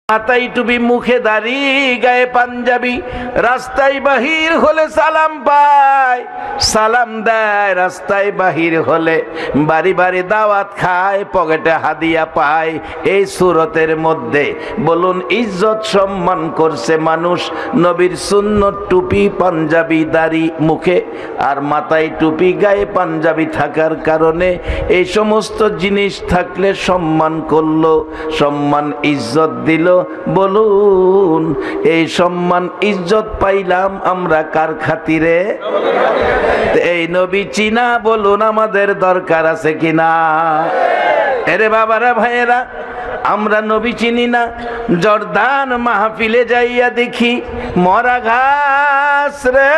মাথায় টুপি, মুখে দাড়ি, গায়ে পাঞ্জাবি, রাস্তায় বাহির হলে সালাম পায়, সালাম দেয়। রাস্তায় বাহির হলে বাড়ি বাড়ি দাওয়াত খায়, পকেটে হাদিয়া পায়। এই সুরতের মধ্যে বলুন ইজ্জত সম্মান করছে মানুষ নবীর সুন্নত টুপি, পাঞ্জাবি, দাড়ি মুখে আর মাথায় টুপি, গায়ে পাঞ্জাবি থাকার কারণে এই সমস্ত জিনিস থাকলে সম্মান করলো, সম্মান ইজ্জত দিল। বলুন এই সম্মান ইজ্জত পাইলাম আমরা কার খাতিরে? এই নবী চিনা বলুন আমাদের দরকার আছে কিনা? এরে বাবারা, ভাইয়েরা, আমরা নবী চিনি না। জর্দান মাহফিলে যাইয়া দেখি মরা ঘাস রে,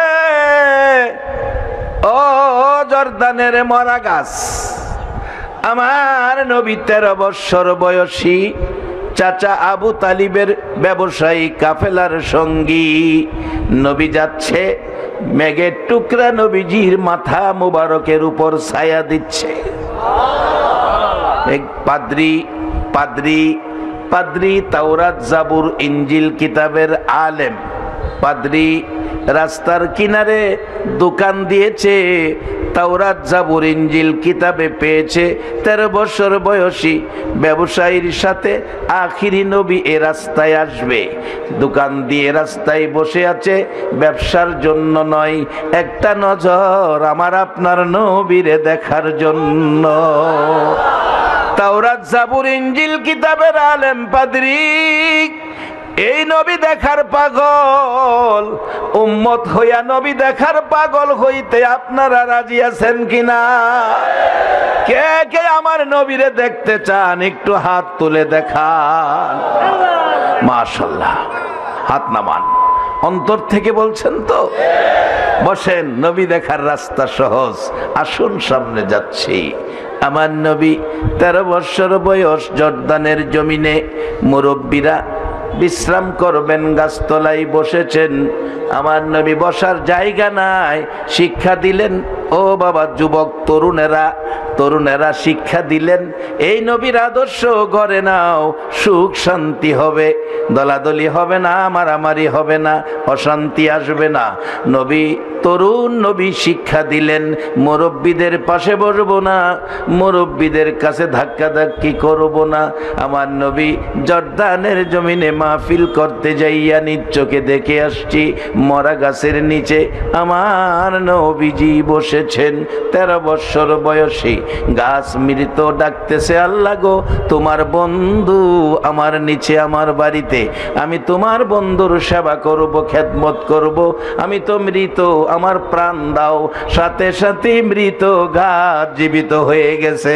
ও জর্দানের মরা গাছ। আমার নবী 13 বৎসর বয়সী চাচা আবু তালিবের ব্যবসায়ী কাফেলার সঙ্গী। নবী যাচ্ছে, মেঘের টুকরা নবীজির মাথা মুবারকের উপর ছায়া দিচ্ছে। এক পাদ্রী তাওরাত, জাবুর, ইঞ্জিল কিতাবের আলেম পাদ্রী রাস্তার কিনারে দোকান দিয়েছে, তাওরাত, জাবুর, ইঞ্জিল কিতাবে পেয়েছে। 13 বছর বয়সী ব্যবসায়ীর সাথে আখিরি নবী এ রাস্তায় আসবে। দোকান দিয়ে রাস্তায় বসে আছে, ব্যবসার জন্য নয়, একটা নজর আমার আপনার নবীরে দেখার জন্য। তাওরাত, জাবুর, ইঞ্জিল কিতাবের আলেম পাদ্রী এই নবী দেখার পাগল। উম্মত হইয়া নবী দেখার পাগল হইতে আপনারা রাজি আছেন কিনা? কে কে আমার নবীরে দেখতে চান একটু হাত তুলে দেখান। মাশাআল্লাহ, হাত নামান। অন্তর থেকে বলছেন তো? বসেন, নবী দেখার রাস্তা সহজ। আসুন সামনে যাচ্ছি। আমার নবী 13 বৎসর বয়স, জর্দানের জমিনে মুরব্বীরা বিশ্রাম করবেন, গাছতলায় বসেছেন। আমার নবী বসার জায়গা নাই, শিক্ষা দিলেন। ও বাবা, যুবক তরুণেরা শিক্ষা দিলেন, এই নবীর আদর্শ ঘরে নাও, সুখ শান্তি হবে, দলাদলি হবে না, মারামারি হবে না, অশান্তি আসবে না। তরুণ নবী শিক্ষা দিলেন, মুরব্বীদের পাশে বসবো না, মুরব্বীদের কাছে ধাক্কাধাক্কি করব না। আমার নবী জর্দানের জমিনে মাহফিল করতে যাইয়া নিজ চোখে দেখে আসছি, মরা গাছের নিচে আমার নবীজি বসেছেন। 13 বৎসর বয়সী গাছ মৃত, ডাকতেছে, আল্লাহ গো, তোমার বন্ধু আমার নিচে, আমার বাড়িতে, আমি তোমার বন্ধুর সেবা করব, খেদমত করব, আমি তো মৃত, আমার প্রাণ দাও। সাথে সাথে মৃত গাছ জীবিত হয়ে গেছে।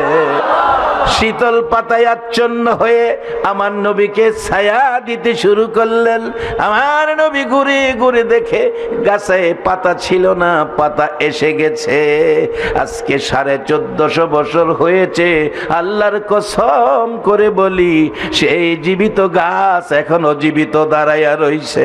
শীতল পাতায় আচ্ছন্ন হয়ে আমার নবীকে ছায়া দিতে শুরু করলেন। আমার নবী ঘুরে ঘুরে দেখে গাছে পাতা ছিল না, পাতা এসে গেছে। আজকে 1450 বছর হয়েছে। আল্লাহর কসম করে বলি, সেই জীবিত গাছ এখনো জীবিত দাঁড়াইয়া রইছে।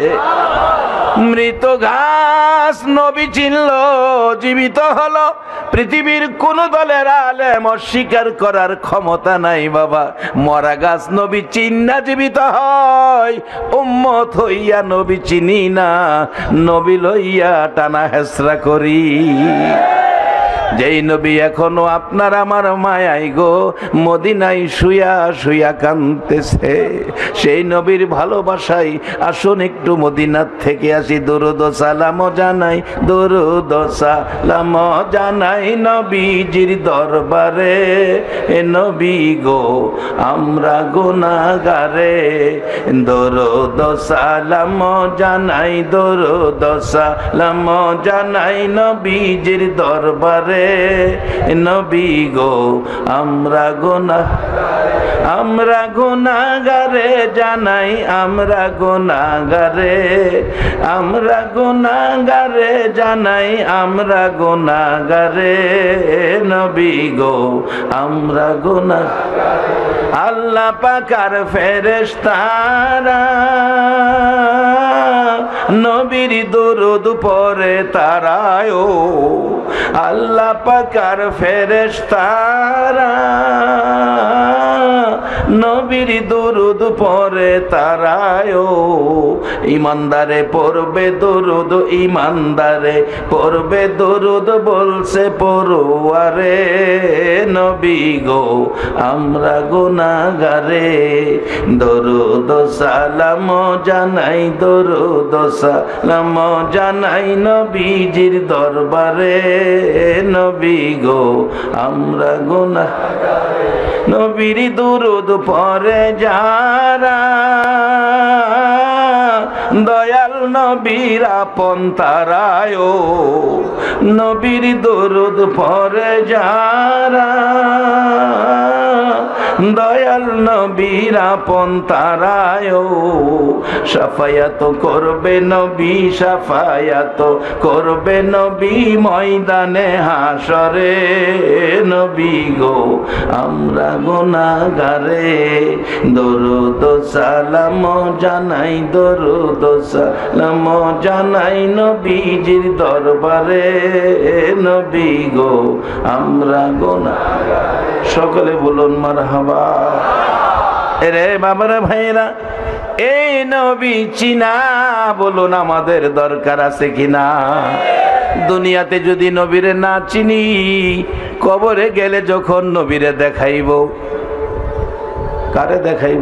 মৃত গাছ নবী চিনল, জীবিত হলো। পৃথিবীর কোন দলের আলেম অস্বীকার করার ক্ষমতা নাই বাবা। মরা গাছ নবী চিন্না জীবিত হয়। উম্মত হইয়া নবী চিনি না, নবী লইয়া টানা হেসরা করি। যেই নবী এখনো আপনার আমার মায়াই গো মদিনায় শুয়া শুয়া কাঁদতেছে, সেই নবীর ভালোবাসায় আসুন একটু মদিনার থেকে আসি। দরুদ সালাম জানাই, দরুদ সালাম জানাই নবীজির দরবারে। এ নবী গো আমরা গুনাহগারে, দরুদ সালাম জানাই, দরুদ সালাম জানাই নবীজির দরবারে। নবী গো আমরা গুনাহগারে জানাই, আমরা গুনাহগারে, আমরা গুনাহগারে জানাই, আমরা গুনাহগারে। নবী গো আমরা গুনাহগারে। আল্লাহ পাকের ফেরেশতারা নবীর দরুদ পড়ে তারায়, আল্লাহ পাকের ফেরেশতারা নবীর দরুদ পড়ে তারায়ও ইমানদারে পড়বে দরুদ ইমানদারে পড়বে দরুদ বলছে পড়ুয়ারে নবী গো আমরা গুনাহগারে দরুদ সালাম জানাই দরুদ সালাম জানাই নবীজির দরবারে নবী গো আমরা গুনাহগারে নবীর দরুদ পড়ে যারা দয়াল নবীর আপন তারায়ও নবীর দরুদ পড়ে যারা দয়াল নবীর আপন তারায়ও শাফায়াত করবে নবী শাফায়াত করবে নবী ময়দানে হাসরে নবী গো আমরা গুনাহগারে দরুদ সালাম জানাই দরুদ সালাম জানাই নবীজির দরবারে নবী গো আমরা গুনাহগারে সকলে বলুন মারহাবা। এরে বাবারা ভাইরা এই নবী চিনা বলুন আমাদের দরকার আছে কিনা? দুনিয়াতে যদি নবীরে না চিনি কবরে গেলে যখন নবীরে দেখাইব কারে দেখাইব?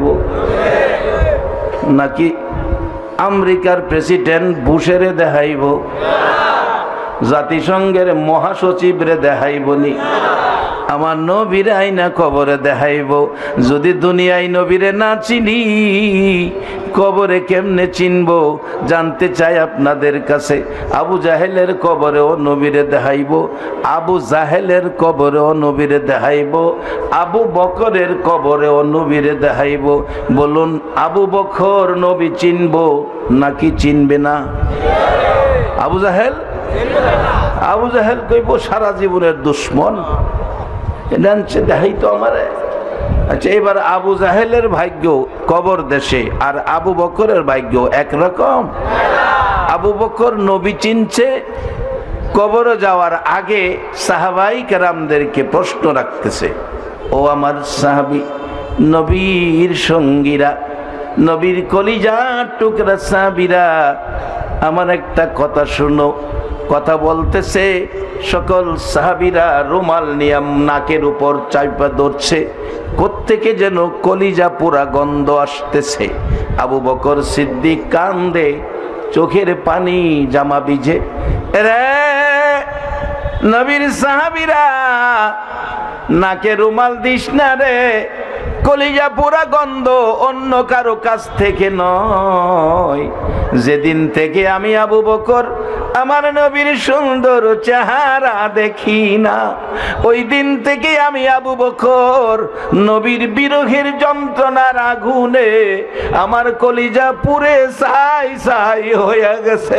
নাকি আমেরিকার প্রেসিডেন্ট বুশেরে দেখাইব? জাতিসংঘের মহাসচিবরে দেখাইবনি? আমার নবীরে আইনা কবরে দেখাইব। যদি দুনিয়ায় নবীরে না চিনি কবরে কেমনে চিনব? জানতে চাই আপনাদের কাছে। আবু জাহেলের কবরেও নবীরে দেখাইব, আবু জাহেলের কবরেও নবীরে দেখাইব, আবু বকরের কবরেও নবীরে দেখাইব। বলুন আবু বকর নবী চিনব নাকি চিনবে না? আবু জাহেল আবু জাহেল কইব সারা জীবনের দুশ্মন দেখাইতো আমারে। আচ্ছা এবার আবু জাহেলের ভাগ্য কবর দেশে আর আবু বকরের ভাগ্য একরকম? আবু বকর নবী চিনছে, কবরে যাওয়ার আগে সাহাবাই কেরামদেরকে প্রশ্ন রাখতেছে, ও আমার সাহাবী নবীর সঙ্গীরা, নবীর কলিজার টুকরা সাহাবীরা, আমার একটা কথা শুনো। কথা বলতেছে, সকল সাহাবীরা রুমাল নিয়ে নাকের উপর চাপা ধরছে, কোত্থেকে যেন কলিজা পুরা গন্ধ আসতেছে। আবু বকর সিদ্দিক কান্দে, চোখের পানি জামা ভিজে। রে নবীর সাহাবীরা নাকে রুমাল দিস না রে, কলিজা পুরা গন্ধ অন্য কারো কাছ থেকে নয়। যেদিন থেকে আমি আবু বকর আমার নবীর সুন্দর চেহারা দেখি না, ওই দিন থেকে আমি আবু বকর নবীর বিরহের যন্ত্রণার আগুনে আমার কলিজা পুরে ছাই ছাই হয়ে গেছে।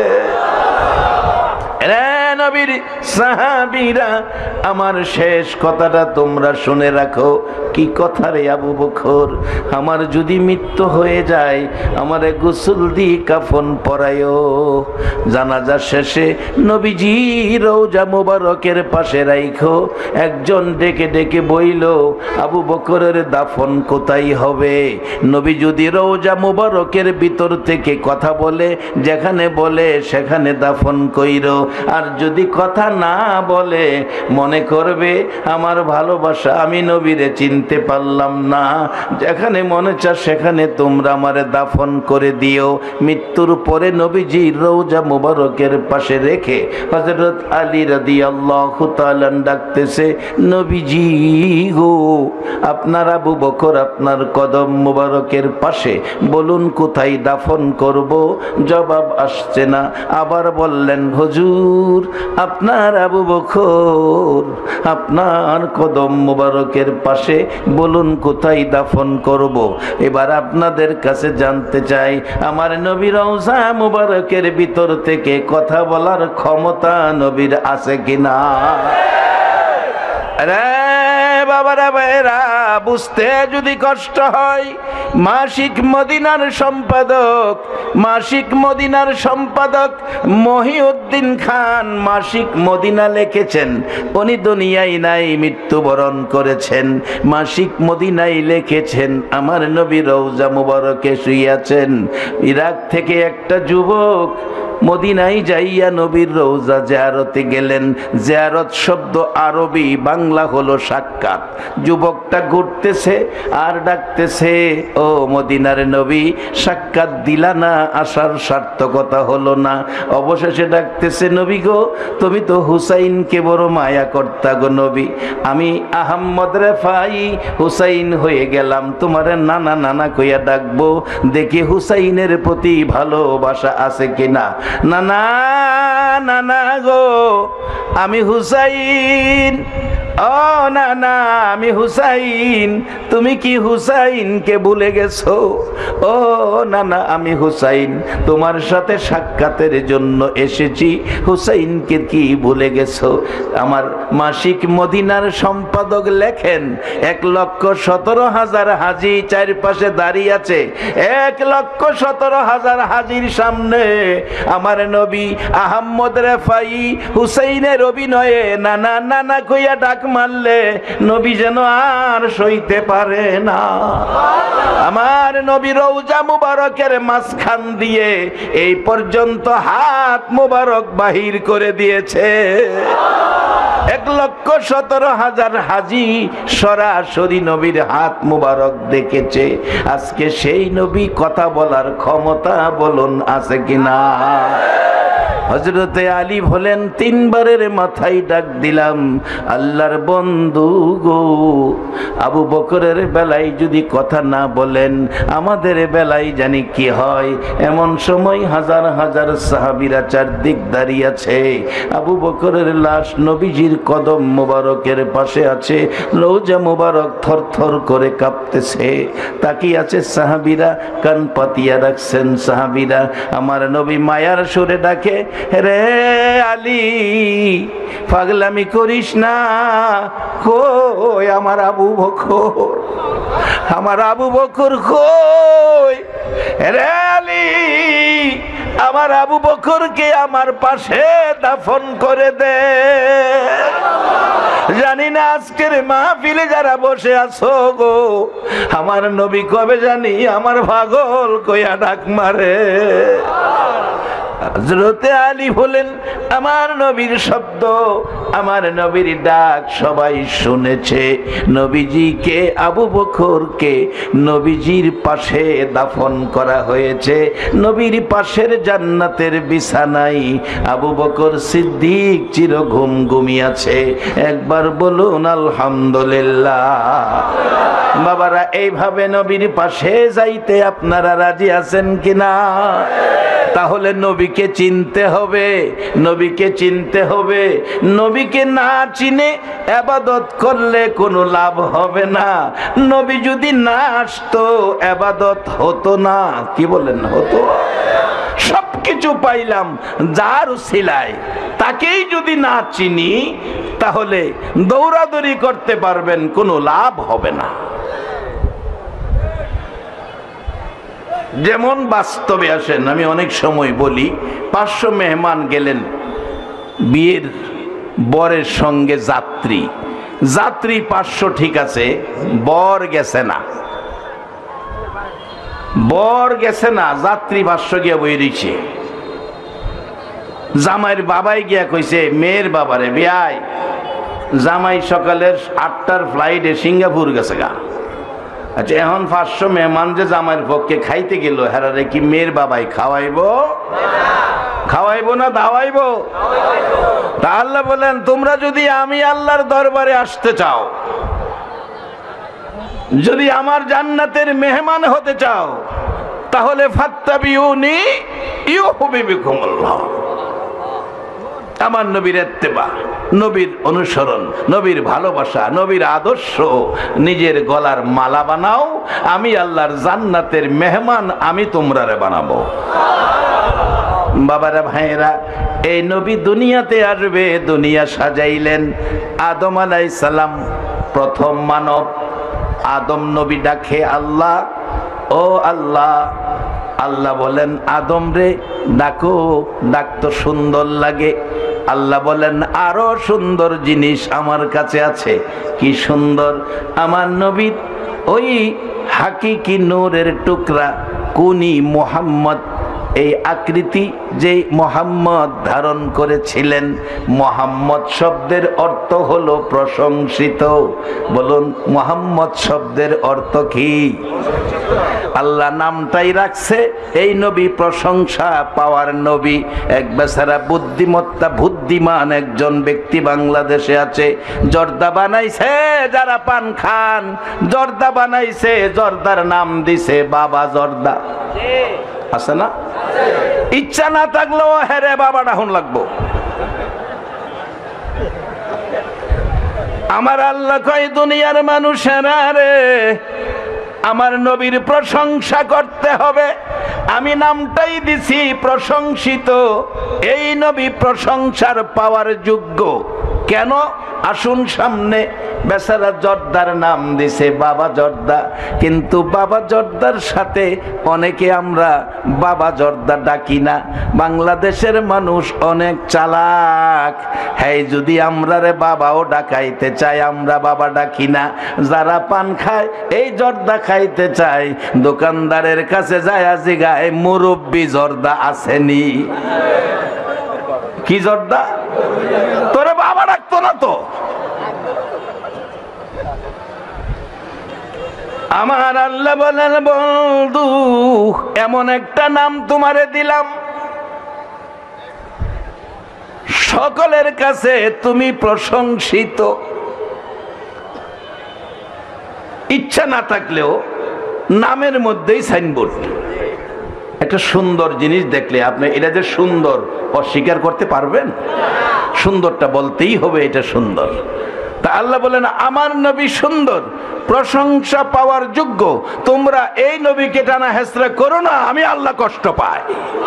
নবীর সাহাবীরা আমার শেষ কথাটা তোমরা শুনে রাখো। কি কথা রে আবু বকর? আমার যদি মৃত্যু হয়ে যায় আমারে গোসল দিয়ে কাফন পরায়ো, জানাজা শেষে নবীজি রওজা মোবারকের পাশে রাইখো। একজন ডেকে ডেকে বইল, আবু বকরের দাফন কোথায় হবে? নবী যদি রওজা মোবারকের ভিতর থেকে কথা বলে, যেখানে বলে সেখানে দাফন কইরো। আর যদি কথা না বলে মনে করবে আমার ভালোবাসা আমি নবীরে চিনতে পারলাম না, যেখানে মনে চায় সেখানে তোমরা আমারে দাফন করে দিও। মৃত্যুর পরে নবীজি রওজা মুবারকের পাশে রেখে হযরত আলী রাদিয়াল্লাহু তাআলা ডাকতেছে, নবীজি গো আপনার আবু বকর আপনার কদম মুবারকের পাশে, বলুন কোথায় দাফন করব? জবাব আসছে না। আবার বললেন, হুজুর আপনার আবু বকর আপনার কদম মুবারকের পাশে, বলুন কোথায় দাফন করব? এবার আপনাদের কাছে জানতে চাই, আমার নবী রওজা মুবারকের ভিতর থেকে কথা বলার ক্ষমতা নবীর আছে কিনা? রে বাবারা ভাইরা, বুঝতে যদি কষ্ট হয়, মাসিক মদিনার সম্পাদক মহিউদ্দিন খান মাসিক মদিনা লিখেছেন। উনি দুনিয়ায় নাই, মৃত্যুবরণ করেছেন। মাসিক মদিনায় লিখেছেন, আমার নবী রওজা মুবারকে শুইয়াছেন। ইরাক থেকে একটা যুবক মদিনায় যাইয়া নবীর রওজা জিয়ারতে গেলেন। জিয়ারত শব্দ আরবি, বাংলা হলো সাক্ষাৎ। যুবকটা ঘুরতেছে আর ডাকতেছে, ও মদিনার নবী, সাক্ষাৎ দিলা না, আসার সার্থকতা হলো না। অবশেষে ডাকতেছে, নবী গো, তুমি তো হুসাইনকে বড় মায়া করতা গো নবী, আমি আহম্মদ রেফাই হুসাইন হয়ে গেলাম, তোমার নানা নানা কইয়া ডাকবো, দেখি হুসাইনের প্রতি ভালোবাসা আছে কিনা। নানা নানা গো, আমি হুসাইন। ও নানা, আমি হুসাইন, তুমি কি হুসাইনকে ভুলে গেছো? ও নানা, আমি হুসাইন, তোমার সাথে সাক্ষাতের জন্য এসেছি, হুসাইনকে কি ভুলে গেছো? আমার মাসিক মদিনার সম্পাদক লেখেন, 1,17,000 হাজি চারপাশে দাঁড়িয়ে আছে। 1,17,000 হাজির সামনে আমার নবী আহম্মদ রেফাই হুসাইনের অভিনয়ে নানা নানা কইয়া ডাক মারলে নবী যেন আর সইতে পারে না। আমার নবী রওজা মুবারকের মাঝখান দিয়ে এই পর্যন্ত হাত মুবারক বাহির করে দিয়েছে। 1,17,000 হাজি সরাসরি নবীর হাত মুবারক দেখেছে। আজকে সেই নবী কথা বলার ক্ষমতা বলুন আছে কিনা? হযরতে আলী বলেন, 3 বারের মাথায় ডাক দিলাম, আল্লাহর বন্ধু গো, আবু বকরের বেলায় যদি কথা না বলেন, আমাদের বেলায় জানি কি হয়। এমন সময় হাজার হাজার সাহাবীরা চারদিক দাঁড়িয়ে আছে। আবু বকরের লাশ নবীজির কদম মোবারকের পাশে আছে। রওজা মোবারক থরথর করে কাঁপতেছে। তাকিয়ে আছে সাহাবীরা, কান পাতিয়া রাখছেন সাহাবীরা। আমার নবী মায়ার সুরে ডাকে, রে আলী, পাগলামি করিস না, কই আমার আবু বকর, আমার আবু বকর কই? রে আলী, আমার আবু বকরকে আমার পাশে দাফন করে দে। জানি না আজকের মাহফিলে যারা বসে আছো গো, আমার নবী কবে জানি আমার পাগল কইয়া ডাক মারে। হযরতে আলী বলেন, আমার নবীর শব্দ, আমার নবীর ডাক সবাই শুনেছে। নবীজিকে, আবু বকরকে নবীজির পাশে দাফন করা হয়েছে। নবীর পাশের জান্নাতের বিছানায় আবু বকর সিদ্দিক চির ঘুম ঘুমিয়েছে। একবার বলুন আলহামদুলিল্লাহ। বাবারা, এইভাবে নবীর পাশে যাইতে আপনারা রাজি আছেন কিনা? তাহলে নবীকে চিনতে হবে, নবীকে চিনতে হবে। নবীকে না চিনে ইবাদত করলে কোনো লাভ হবে না। নবী যদি না আসতো ইবাদত হতো না। কি বলেন? হতো। সবকিছু পাইলাম যার উসিলায়, তাকেই যদি না চিনি তাহলে দৌড়াদৌড়ি করতে পারবেন, কোনো লাভ হবে না। যেমন বাস্তবে আসেন, আমি অনেক সময় বলি, 500 মেহমান গেলেন বিয়ের বরের সঙ্গে, যাত্রী 500 ঠিক আছে, বর গেছে না, যাত্রী 500 গিয়া বই রইছে। জামাইয়ের বাবাই গিয়া কইছে মেয়ের বাবারে, বিয়াই জামাই সকালের 8টার ফ্লাইটে সিঙ্গাপুর গেছে গা। আচ্ছা, এখন 500 মেহমান যে জামাইয়ের পক্ষে খাইতে গেল, হেরারে কি মেয়ের বাবাই খাওয়াইবো? খাওয়াইবো না দাওয়াইবো? তা আল্লাহ বলেন, তোমরা যদি আমি আল্লাহর দরবারে আসতে চাও, যদি আমার জান্নাতের মেহমান হতে চাও, তাহলে ফাত্তাবিউনি ইউহিব্বুকুমুল্লাহ। আমার নবীর ইত্তেবা, নবীর অনুসরণ, নবীর ভালোবাসা, নবীর আদর্শ নিজের গলার মালা বানাও। আমি আল্লাহর জান্নাতের মেহমান আমি তোমরারে বানাবো। বাবারা ভাইয়েরা, এই নবী দুনিয়াতে আসবে, দুনিয়া সাজাইলেন। আদম আলাইহিস সালাম প্রথম মানব আদম নবী ডাকে আল্লাহ, ও আল্লাহ। আল্লাহ বলেন আদম রে ডাকো, ডাক তো সুন্দর লাগে। আল্লাহ বলেন আরো সুন্দর জিনিস আমার কাছে আছে। কি সুন্দর? আমার নবীর ওই হাকিকি নূরের টুকরা কুনি মুহাম্মদ, এই আকৃতি যে মুহাম্মদ ধারণ করেছিলেন। মুহাম্মদ শব্দের অর্থ হলো প্রশংসিত। বলুন মুহাম্মদ শব্দের অর্থ কি? আল্লাহ নামটাই রাখছে এই নবী প্রশংসা পাওয়ার নবী। এক বেচারা বুদ্ধিমত্তা বুদ্ধিমান একজন ব্যক্তি বাংলাদেশে আছে, জর্দা বানাইছে। যারা পান খান জর্দা বানাইছে, জর্দার নাম দিছে বাবা জর্দা। আছে না? ইচ্ছা না থাকলেও হেরে বাবা ডাহুন লাগবো। আমার আল্লাহ কয় দুনিয়ার মানুষেরা রে, আমার নবীর প্রশংসা করতে হবে। আমি নামটাই দিছি প্রশংসিত। এই নবী প্রশংসার পাওয়ার যোগ্য। কেন? আসুন সামনে। বেচারা জর্দার নাম দিছে বাবা জর্দা, কিন্তু বাবা জর্দার সাথে অনেকে আমরা বাবা জর্দা ডাকি না। বাংলাদেশের মানুষ অনেক চালাক। হ্যাঁ, যদি আমরা রে বাবাও ডাকাইতে চাই, আমরা বাবা ডাকি না। যারা পান খায় এই জর্দা খাইতে চায়, দোকানদারের কাছে যায় জিগায় মুরব্বি জর্দা আসেনি? কি জর্দা? তোরে বাবা ডাকতো না তো। আমার আল্লাহ বলেন বন্ধু, এমন একটা নাম তোমারে দিলাম, সকলের কাছে তুমি প্রশংসিত। ইচ্ছা না থাকলেও নামের মধ্যেই সাইনবোর্ড। একটা সুন্দর জিনিস দেখলে আপনি এটা যে সুন্দর অস্বীকার করতে পারবেন? সুন্দরটা বলতেই হবে এটা সুন্দর। তা আল্লাহ বলেন আমার নবী সুন্দর, প্রশংসা পাওয়ার যোগ্য। তোমরা এই নবীকে টানা হেসরা করো না, আমি আল্লাহ কষ্ট পাই।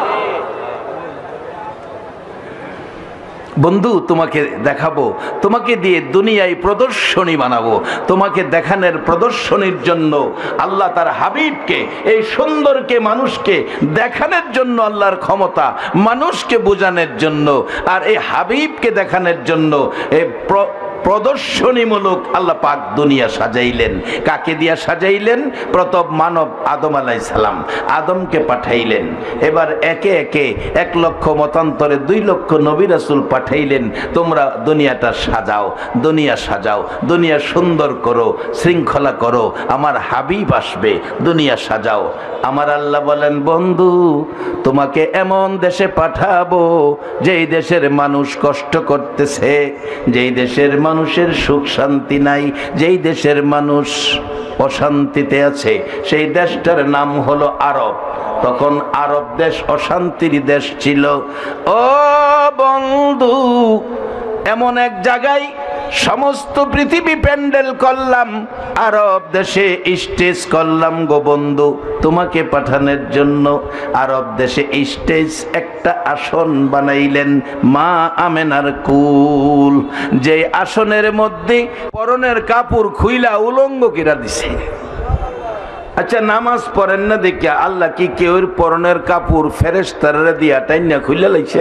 বন্ধু তোমাকে দেখাবো, তোমাকে দিয়ে দুনিয়ায় প্রদর্শনী বানাবো। তোমাকে দেখানোর প্রদর্শনীর জন্য আল্লাহ তার হাবিবকে, এই সুন্দরকে মানুষকে দেখানোর জন্য আল্লাহর ক্ষমতা, মানুষকে বোঝানোর জন্য, আর এই হাবিবকে দেখানোর জন্য এই প্রদর্শনীমূলক আল্লাহ পাক দুনিয়া সাজাইলেন। কাকে দিয়া সাজাইলেন? প্রথম মানব আদম আলাইহিস সালাম, আদমকে পাঠাইলেন। এবার একে একে 1 লক্ষ মতান্তরে 2 লক্ষ নবী রাসূল পাঠাইলেন। তোমরা দুনিয়াটা সাজাও, দুনিয়া সাজাও, দুনিয়া সুন্দর করো, শৃঙ্খলা করো, আমার হাবিব আসবে, দুনিয়া সাজাও। আমার আল্লাহ বলেন বন্ধু তোমাকে এমন দেশে পাঠাবো যেই দেশের মানুষ কষ্ট করতেছে, যেই দেশের মানুষের সুখ শান্তি নাই, যেই দেশের মানুষ অশান্তিতে আছে, সেই দেশটার নাম হলো আরব। তখন আরব দেশ অশান্তির দেশ ছিল। ও বন্ধু, এমন এক জায়গায় সমস্ত পৃথিবী প্যান্ডেল করলাম, আরব দেশে স্টেজ করলাম গো বন্ধু তোমাকে পাঠানোর জন্য। আরব দেশে স্টেজ একটা আসন বানাইলেন মা আমেনার কুল, যে আসনের মধ্যে পরনের কাপড় খুইলা উলঙ্গ কিরা দিছে। আচ্ছা, নামাজ পড়েন না দেখিয়া আল্লাহ কি কেউর পরনের কাপড় ফেরেশতারা দিয়া টাইনা খুইলা লাইছে?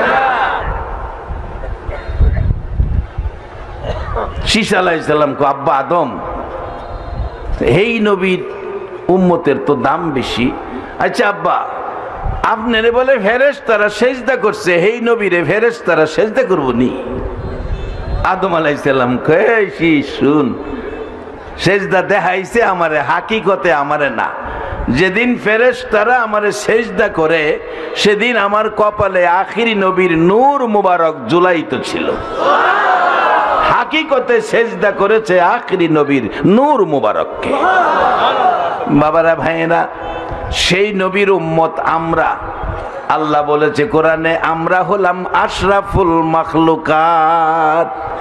শীষ আলাইহিস সালাম কো আব্বা আদম, এই নবীর উম্মতের তো দাম বেশি। আচ্ছা আব্বা, আপনারে বলে ফেরেশতারা সেজদা করছে, এই নবীরে ফেরেশতারা সেজদা করবো নি? আদম আলাইহিস সালাম কয় শীষ শুন, সেজদা দেখাইছে আমারে, হাকিকতে আমারে না। যেদিন ফেরেশতারা আমারে সেজদা করে সেদিন আমার কপালে আখিরি নবীর নূর মুবারক জুলাইত ছিল। হাকিকতে সেজদা করেছে আখিরি নবীর নূর মুবারককে। বাবারা ভাইয়েরা, সেই নবীর উম্মত আমরা। আল্লাহ বলেছে কোরআনে আমরা হলাম আশরাফুল মাখলুকাত।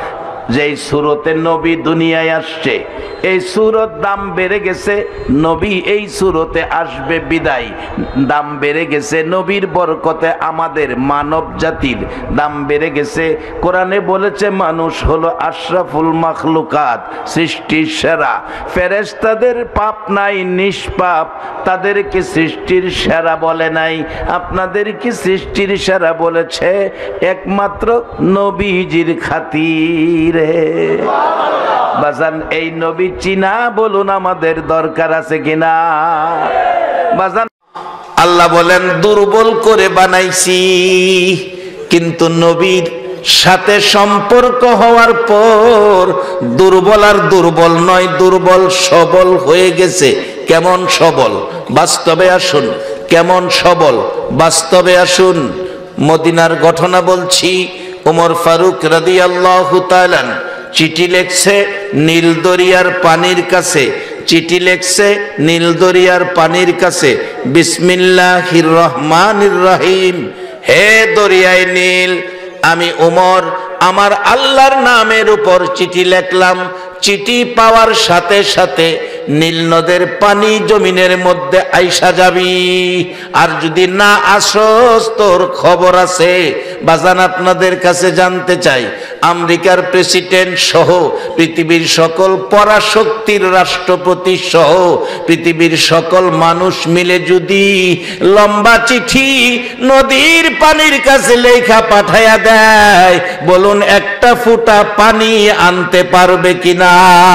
যে এই সূরতে নবী দুনিয়ায় আসছে, এই সূরত দাম বেড়ে গেছে, নবী এই সূরতে আসবে বিদায় দাম বেড়ে গেছে, নবীর বরকতে আমাদের মানব জাতির দাম বেড়ে গেছে। কোরআনে বলেছে মানুষ হলো আশরাফুল মাখলুকাত, সৃষ্টির সেরা। ফেরেশতাদের পাপ নাই, নিষ্পাপ, তাদেরকে সৃষ্টির সেরা বলে নাই। আপনাদের কি সৃষ্টির সেরা বলেছে? একমাত্র নবীজির খাতিরে। বাজান এই নবী চিনা বলুন আমাদের দরকার আছে কিনা? বাজান আল্লাহ বলেন দুর্বল করে বানাইছি, কিন্তু নবীর সাথে সম্পর্ক হওয়ার পর দুর্বল আর দুর্বল নয়, দুর্বল সবল হয়ে গেছে। কেমন সবল? বাস্তবে আসুন। কেমন সবল? বাস্তবে আসুন। মদিনার ঘটনা বলছি। ওমর ফারুক রাদিয়াল্লাহু তাআলা চিঠি লিখছে নীল দরিয়ার পানির কাছে, চিঠি লিখছে নীল দরিয়ার পানির কাছে, বিসমিল্লাহির রহমানির রহিম। হে দরিয়ায় নীল, আমি ওমর আমার আল্লাহর নামের উপর চিঠি লিখলাম। চিঠি পাওয়ার সাথে সাথে নীল নদের পানি জমিনের মধ্যে আইসা যাবি, আর যদি না আসস তোর খবর আছে। বাজান আপনাদের কাছে জানতে চাই, আমেরিকার প্রেসিডেন্ট সহ পৃথিবীর সকল পরাশক্তির রাষ্ট্রপতি সহ পৃথিবীর সকল মানুষ মিলে যদি লম্বা চিঠি নদীর পানির কাছে লেখা পাঠায়া দেয়, বলুন একটা ফোঁটা পানি আনতে পারবে কিনা?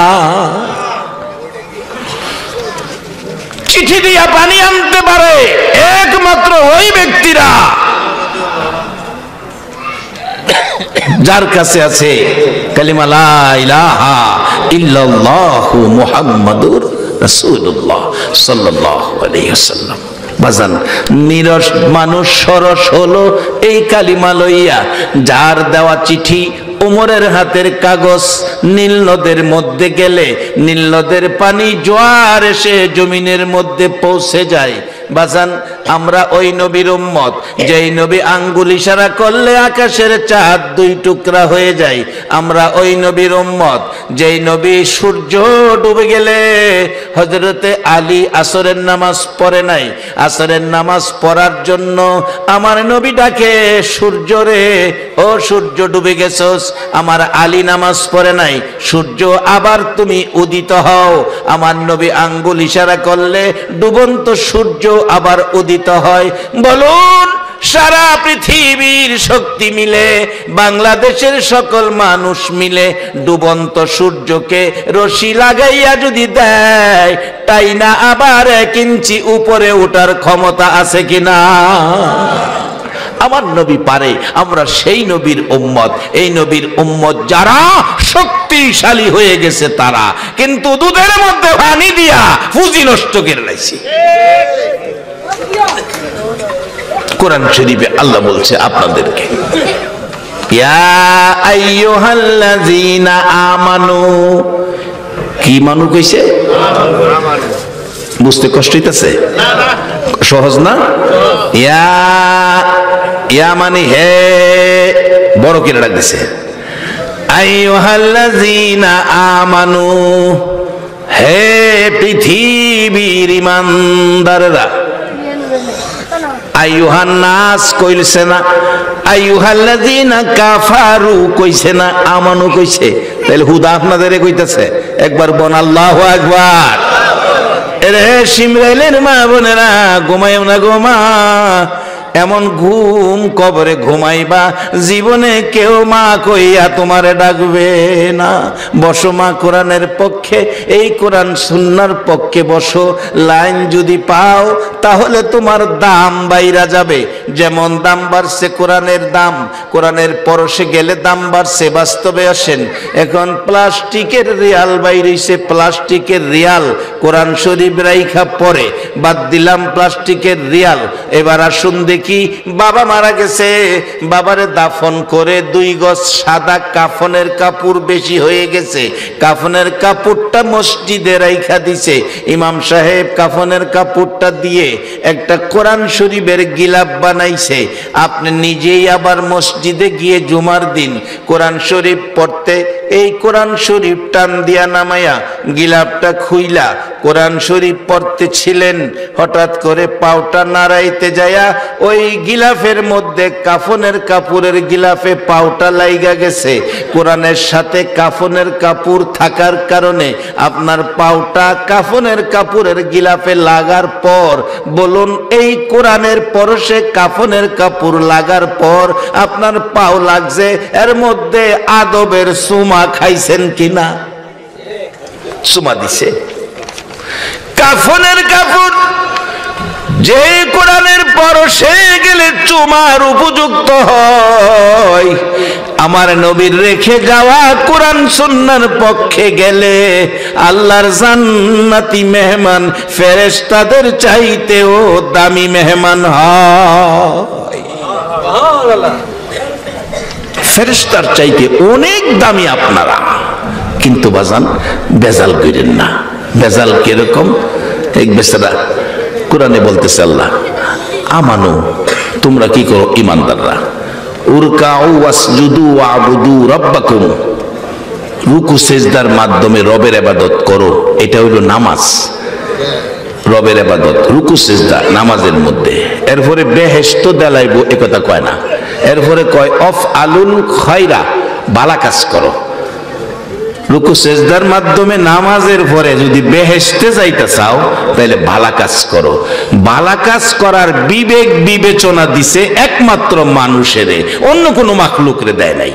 চিঠি দিয়া পানি আনতে পারে একমাত্র ওই ব্যক্তিরা যার কাছে আছে কালিমা লা ইলাহা ইল্লাল্লাহু মুহাম্মাদুর রাসূলুল্লাহ সাল্লাল্লাহু আলাইহি ওয়াসাল্লাম। বাজান নিরস মানুষ সরস হলো এই কালিমা লইয়া। যার দেওয়া চিঠি ওমরের হাতের কাগজ নীল নদের মধ্যে গেলে নীল নদের পানি জোয়ার এসে জমিনের মধ্যে পৌঁছে যায়। বাজান আমরা ওই নবীর উম্মত, যেই নবী আঙ্গুল ইশারা করলে আকাশের চাঁদ দুই টুকরা হয়ে যায়। আমরা ওই নবীর উম্মত, যেই নবী সূর্য ডুবে গেলে হযরতে আলী আসরের নামাজ পড়ে নাই, আসরের নামাজ পড়ার জন্য আমার নবী ডাকে সূর্য রে, ও সূর্য ডুবে গেছস। আমার আলী নামাজ পড়ে নাই, সূর্য আবার তুমি উদিত হও। আমার নবী আঙ্গুল ইশারা করলে ডুবন্ত সূর্য আবার উদিত হয়। বলুন সারা পৃথিবীর শক্তি মিলে, বাংলাদেশের সকল মানুষ মিলে ডুবন্ত সূর্যকে রশি লাগাইয়া যদি দেয়, তাই না আবার 1 ইঞ্চি উপরে ওঠার ক্ষমতা আছে কিনা? আমার নবী পারে। আমরা সেই নবীর উম্মত। এই নবীর উম্মত যারা শক্তিশালী হয়ে গেছে তারা, কিন্তু দুধের মধ্যে পানি দিয়া পুঁজি নষ্ট করে লাইছে। কোরআন শরীফে আল্লাহ বলছে আপনাদেরকে, ইয়া আইয়ুহাল্লাযীনা আমানু। কি মানু কইছে? বুঝতে কষ্ট হইতাছে? সহজ না? ইয়া মানে হে, বড় করে ডাক দিছে। আইয়ুহাল্লাযীনা আমানু, হে পৃথিবীর ঈমানদাররা। আইয়ুহান নাস কইছে না, আইয়ুহাল্লাযীনা কাফারু কইছে না, আমানু কইছে। তাহলে হুদা আপনাদেরই কইতাছে। একবার বল আল্লাহু আকবার। এরে শিমরাইলের মা বোনেরা, ঘুমাইও না গো মা। এমন ঘুম কবরে ঘুমাইবা, জীবনে কেউ মা কইয়া তোমারে ডাকবে না। বসো মা কোরআনের পক্ষে, এই কোরআন সুন্নাহর পক্ষে বসো। লাইন যদি পাও তাহলে তোমার দাম বাইরা যাবে। যেমন দাম বাড়ছে কোরআনের দাম, কোরআনের পরশে গেলে দাম বাড়ছে। বাস্তবে আসেন, এখন প্লাস্টিকের রিয়াল বাইরেছে, প্লাস্টিকের রিয়াল কোরআন শরীফ রাইখা পরে বাদ দিলাম প্লাস্টিকের রিয়াল। এবার আসুন দেখি দেখি বাবা মারা গেছে, বাবারে দাফন করে 2 গজ সাদা কাফনের কাপড় বেশি হয়ে গেছে, কাফনের কাপড়টা মসজিদে রাইখা দিছে। ইমাম সাহেব কাফনের কাপড়টা দিয়ে একটা কোরআন শরীফের গিলাফ বানাইছে। আপনি নিজেই আবার মসজিদে গিয়ে জুমার দিন কোরআন শরীফ পড়তে এই কোরআন শরীফ টান দিয়া নামায়া গিলাফটা খুইলা কোরআন শরীফ পড়তেছিলেন, হঠাৎ করে পাওটা নাড়াইতে যায়া ওই গিলাফের মধ্যে কাফনের কাপড়ের গিলাফে পাওটা লাইগা গেছে। কোরআনের সাথে কাফনের কাপড় থাকার কারণে আপনার পাওটা কাফনের কাপড়ের গিলাফে লাগার পর, বলুন এই কোরআনের পরশে কাফনের কাপড় লাগার পর আপনার পাও লাগছে, এর মধ্যে আদবের সুমা খাইছেন কিনা? সুমা দিছে। কাফনের কাপড় যে কোরআনের পরশে গেলে চুমার উপযুক্ত হয়, আমার নবীর রেখে যাওয়া কোরআন সুন্নাহর পক্ষে গেলে আল্লাহর জান্নাতি মেহমান ফেরেশতাদের চাইতেও দামি মেহমান হয়। ফেরেশতার চাইতে অনেক দামি আপনারা। কিন্তু বাজান বেজাল করেন না। বেজাল কিরকম? এক বেচারা কোরআনে বলতেছে আল্লাহ, আমানু, তোমরা কি করো ইমানদাররা, উরকাউ ওয়াসজুদু ওয়াবুদু রাব্বাকুম, রুকু সেজদার মাধ্যমে রবের ইবাদত করো। এটা হইল নামাজ, রবের ইবাদত, রুকু সেজদা নামাজের মধ্যে। এরপরে বেহেশত দেলাইব এ কথা কয় না, এরপরে কয় অফ আলুল খায়রা, ভালো কাজ করো। রুকু সেজদার মাধ্যমে নামাজের পরে যদি বেহেশতে যাইতে চাও তাহলে ভালো কাজ করো। ভালো কাজ করার বিবেক বিবেচনা দিছে একমাত্র মানুষের, অন্য কোনো মাখলুকরে দেয় নাই।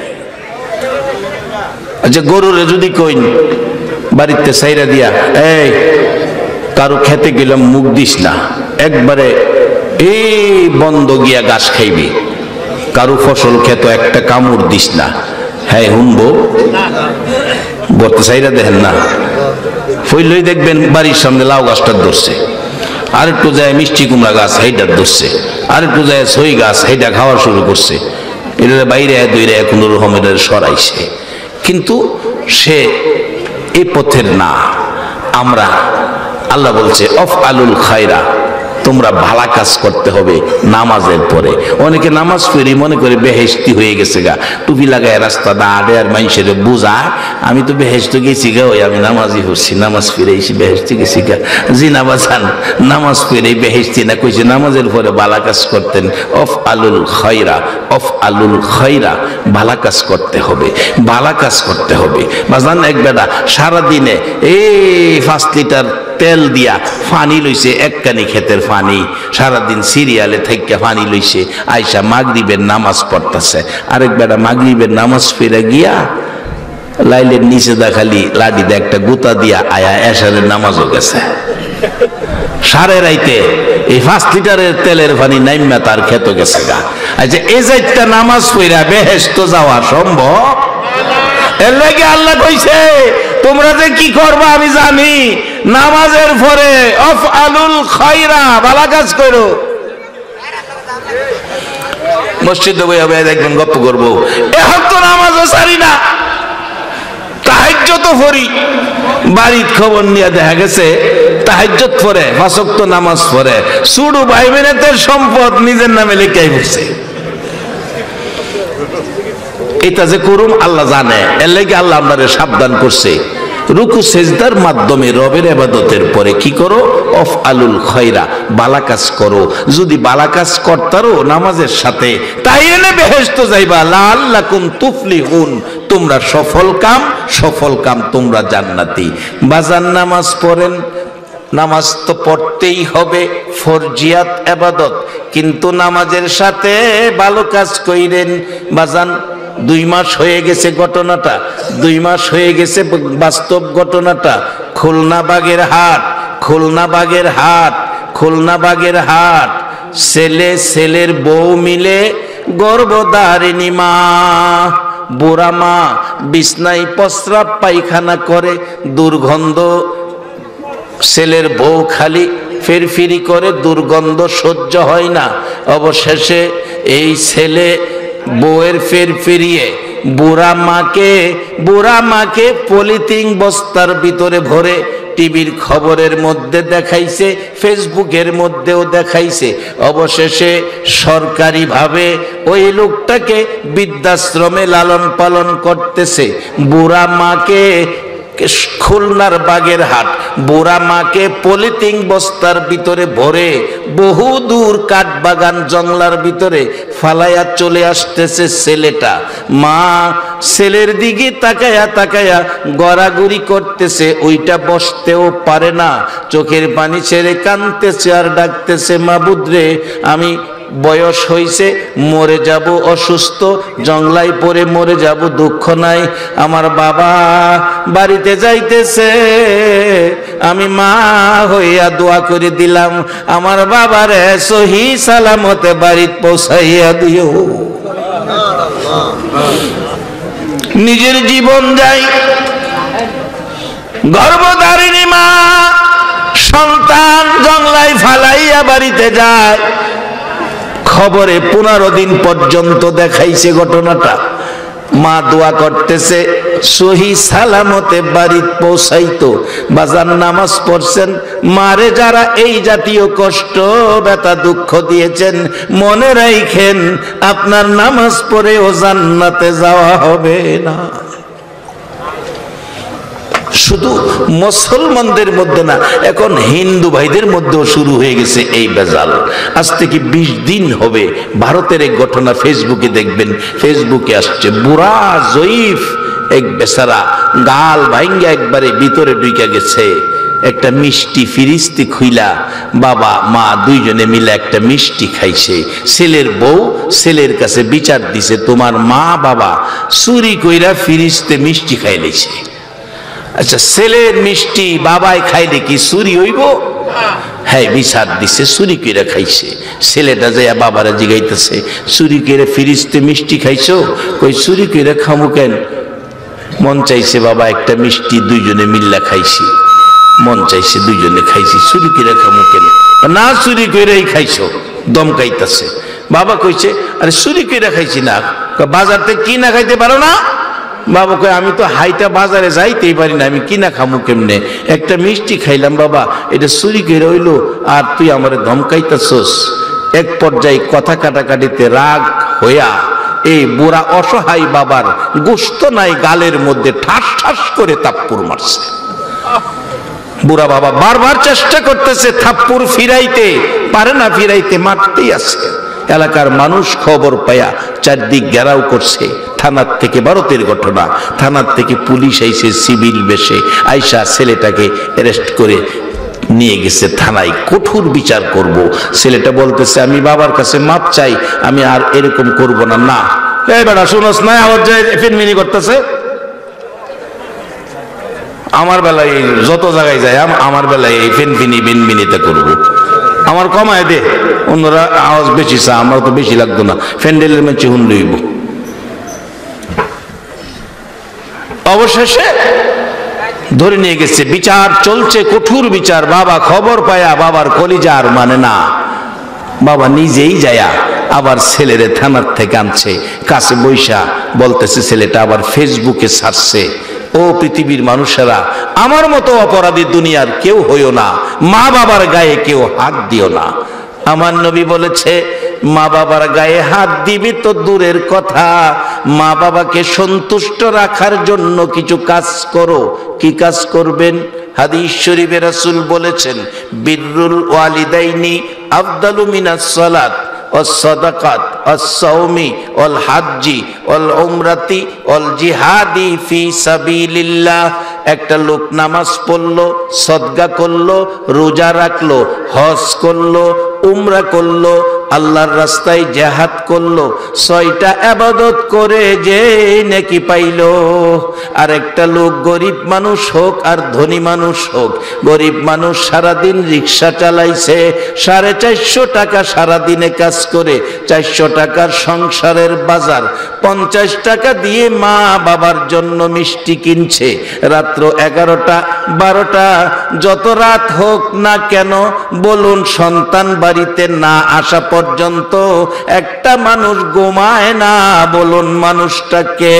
আচ্ছা, গরুরে যদি কইন বাড়িতে সাইরা দিয়া, এই কারো খেতে গেলাম মুখ দিস না, একবারে এই বন্ধ গিয়া ঘাস খাইবি, কারো ফসল খেত একটা কামড় দিস না, হ্যাঁ হুনবো? বলতে চাইরা দেখেন না, ফইলই দেখবেন বাড়ির সামনে লাউ গাছটা ধরছে, আরেকটু যায় মিষ্টি কুমড়া গাছ হেইটা ধরছে, আরেকটু যায় সই গাছ হেইটা খাওয়া শুরু করছে। এটা বাইরে দইরে কোন রকমের সরাইছে, কিন্তু সে এই পথের না। আমরা, আল্লাহ বলছে অফ আলুল খায়রা, তোমরা ভালো কাজ করতে হবে নামাজের পরে। অনেকে নামাজ পড়ি মনে করে বেহেশতি হয়ে গেছে গা, টুপি লাগায় রাস্তা দাঁড়ে আর মানুষের বুঝায় আমি তো বেহেশত গেছি গা, ওই আমি নামাজই হচ্ছি, নামাজ ফিরেছি বেহেশতি গেছি গা। জি না বাজান, নামাজ পড়ে বেহেশতি না, কইছে নামাজের পরে ভালো কাজ করতেন। অফ আলুল খায়রা, অফ আলুল খায়রা, ভালো কাজ করতে হবে, ভালো কাজ করতে হবে বাজান। এক বেটা সারাদিনে এই 5 লিটার তেল দিয়া পানি লইছে, একখানি ক্ষেতের পানি, সারাদিন সিরিয়ালে থেকে পানি লইছে, আইসা মাগরিবের নামাজ পড়তেছে। আরেক বেটা মাগরিবের নামাজ ফিরে গিয়া লাইলের নিচে দেখালি লাডিতে একটা গুতা দিয়া আয়া এশারের নামাজও গেছে। সাড়ে রাইতে এই 5 লিটারের তেলের পানি নাইমা তার খেতে গেছে গা। আচ্ছা, এই যাইটা নামাজ পড়া বেহেশত যাওয়া সম্ভব? এর লাগে আল্লাহ কইছে তোমরা যে কি করবা আমি জানি, নামাজের পরে অফ আলুল খায়রা, ভালো কাজ করো। মসজিদে বইয়া বইয়া দেখবেন গপ্প করবো, এখন তো নামাজও সারি না, তাহাজ্জুদ পড়ি। বাড়ির খবর নিয়ে দেখা গেছে তাহাজ্জুদ পড়ে, 5 ওয়াক্ত নামাজ পড়ে, সুড়ু ভাই বোনেদের সম্পদ নিজের নামে লিখাই বসে। এটা যে করুম আল্লাহ জানে, এর লাগে আল্লাহ আমাদের সাবধান করছে। রুকু সেজদার মাধ্যমে রবের ইবাদতের পরে কি করো? অফ আলুল খায়রা, ভালো কাজ করো। যদি ভালো কাজ করতারো নামাজের সাথে, তাইলে বেহেশত যাইবা। লাআল্লাকুম তুফলিহুন, তোমরা সফল কাম, তোমরা জান্নাতি। বাজান নামাজ পড়েন, নামাজ তো পড়তেই হবে, ফরজিয়াত ইবাদত, কিন্তু নামাজের সাথে ভালো কাজ কইরেন। বাজান 2 মাস হয়ে গেছে ঘটনাটা, 2 মাস হয়ে গেছে বাস্তব ঘটনাটা। খুলনা বাগের হাট, ছেলের বউ মিলে গর্ভধারিণী মা, বুড়া মা বিছনায় প্রস্রাব পায়খানা করে, দুর্গন্ধ। ছেলের বউ খালি ফিরফিরি করে, দুর্গন্ধ সহ্য হয় না। অবশেষে এই ছেলে বউয়ের ফিরফিরিয়ে বুড়া মাকে পলিথিন বস্তার ভিতরে ভরে টিভির খবরের মধ্যে দেখাইছে, ফেসবুকের মধ্যেও দেখাইছে। অবশেষে সরকারিভাবে ওই লোকটাকে বৃদ্ধাশ্রমে লালন পালন করতেছে। বুড়া মাকে খুলনার বাগেরহাট বুড়া মাকে পলিথিন বস্তার ভিতরে ভরে বহু দূর কাঠবাগান জঙ্গলার ভিতরে ফালাইয়া চলে আসতেছে ছেলেটা। মা ছেলের দিকে তাকায়া তাকায়া গড়াগড়ি করতেছে, ওইটা বসতেও পারে না, চোখের পানি ছেড়ে কাঁদতেছে আর ডাকতেছে, মাবুদ রে, আমি বয়স হইছে, মরে যাব, অসুস্থ, জংলায় পড়ে মরে যাব, দুঃখ নাই। আমার বাবা বাড়িতে যাইতেছে, আমি মা হইয়া দোয়া করে দিলাম, আমার বাবারে সহি সালামতে বাড়িতে পৌঁছাইয়া দিও। নিজের জীবন যায়, গর্ভধারিণী মা সন্তান জংলায় ফালাইয়া বাড়িতে যায়। খবরে 15 দিন পর্যন্ত দেখাইছে ঘটনাটা। মা দোয়া করতেছে সহি সালামতে বাড়িতে পৌঁছাইতো। বাজার নামাজ পড়ছেন, মারে যারা এই জাতীয় কষ্ট ব্যথা দুঃখ দিয়েছেন, মনে রাখেন আপনার নামাজ পড়েও জান্নাতে যাওয়া হবে না। শুধু মুসলমানদের মধ্যে না, এখন হিন্দু ভাইদের মধ্যেও শুরু হয়ে গেছে এই বেজাল। আজ থেকে 20 দিন হবে ভারতের এক ঘটনা ফেসবুকে দেখবেন, ফেসবুকে আসছে, বুড়া জয়ীফ এক বেচারা গাল ভাঙ্গা একবারে ভিতরে ঢুকে গেছে। একটা মিষ্টি ফিরিস্তি খুইলা বাবা মা দুইজনে মিলে একটা মিষ্টি খাইছে। ছেলের বউ ছেলের কাছে বিচার দিছে, তোমার মা বাবা চুরি কইরা ফিরিস্তে মিষ্টি খাইলেছে। আচ্ছা, ছেলের মিষ্টি বাবাই খাইলে কি চুরি হইব? হ্যাঁ, বিচার দিছে, চুরি করে খাইছে। ছেলেটা যাইয়া বাবারা জিগাইতেছে, চুরি করে ফিরিস্তে মিষ্টি খাইছো? কই চুরি করে খামু কেন? মন চাইছে বাবা একটা মিষ্টি দুইজনে মিল্লা খাইছি, মন চাইছে দুইজনে খাইছি, চুরি করে খামু কেন? না, চুরি করেই খাইছো, দমকাইতেছে। বাবা কইছে, আরে চুরি করে খাইছি না। বাজার থেকে কি না খাইতে পারো না? বাবা কয়, আমি তো হাইটা বাজারে যাইতেই পারি না, আমি কিনা খামু কেমনে? একটা মিষ্টি খাইলাম বাবা, এটা চুরি করে হইলো, আর তুই আমারে ধমকাইতেছস। এক পর্যায়ে কথা কাটাকাটিতে রাগ হইয়া এই বুড়া অসহায় বাবার গোশত নাই গালের মধ্যে ঠাস ঠাস করে থাপ্পড় মারছে। বুড়া বাবা বারবার চেষ্টা করতেছে থাপ্পড় ফিরাইতে, পারে না ফিরাইতে, মারতেই আছে। এলাকার মানুষ খবর পায়া চারদিক ঘেরাও করছে। থানার থেকে, ভারতের ঘটনা, থানার থেকে পুলিশ আইছে সিভিল বেশে, আইসা ছেলেটাকে অ্যারেস্ট করে নিয়ে গেছে থানায়, কঠোর বিচার করব। ছেলেটা বলতেছে, আমি বাবার কাছে মাপ চাই, আমি আর এরকম করব না। না এই বেটা শুনোস না, আবার যে ফিনমিনি করতেছে। আমার বেলায় যত জায়গায় যায়, আমার বেলায় এই ফিনফিনি বিনবিনিতে করবো। আমার কমায় দে, অন্যরা আওয়াজ বেশি চা, আমার তো বেশি লাগতো না, ফ্যান্ডেলের মেচে হুন লইব। অবশেষে ধরে নিয়ে গেছে, বিচার চলছে, কঠোর বিচার। বাবা খবর পায়া বাবার কলিজার মানে না, বাবা নিজেই যায়া আবার ছেলেরে থানার থেকে আনছে, কাছে বৈশা বলতেছে, ছেলেটা আবার ফেসবুকে ছাড়ছে, ও পৃথিবীর মানুষেরা, আমার মতো অপরাধী দুনিয়ার কেউ হইও না, মা বাবার গায়ে কেউ হাত দিও না। আমার নবী বলেছে, মা বাবার গায়ে হাত দিবি তো দূরের কথা, মা বাবাকে সন্তুষ্ট রাখার জন্য কিছু কাজ করো। কি কাজ করবেন? হাদিস শরীফে রাসূল বলেছেন, বিররুল ওয়ালিদাইনি আফদালু মিনাস সালাত والصدقات والصوم والحج والعمرة والجهاد في سبيل الله। একটা লোক নামাজ পড়লো, সদকা করলো, রোজা রাখলো, হজ করলো, উমরা করলো, আল্লাহর রাস্তায় জিহাদ করলো, 6টা ইবাদত করে যে নেকি পাইলো। আর একটা লোক গরিব মানুষ হোক আর ধনী মানুষ হোক, গরিব মানুষ সারাদিন রিক্সা চালাইছে, 450 টাকা সারাদিনে কাজ করে 400 টাকার সংসারের বাজার, 50 টাকা দিয়ে মা বাবার জন্য মিষ্টি কিনছে। রাত্র 11টা 12টা যত রাত হোক না কেন বলুন, সন্তান বাড়িতে না আসা পর্যন্ত একটা মানুষ ঘুমায় না। বলুন মানুষটাকে।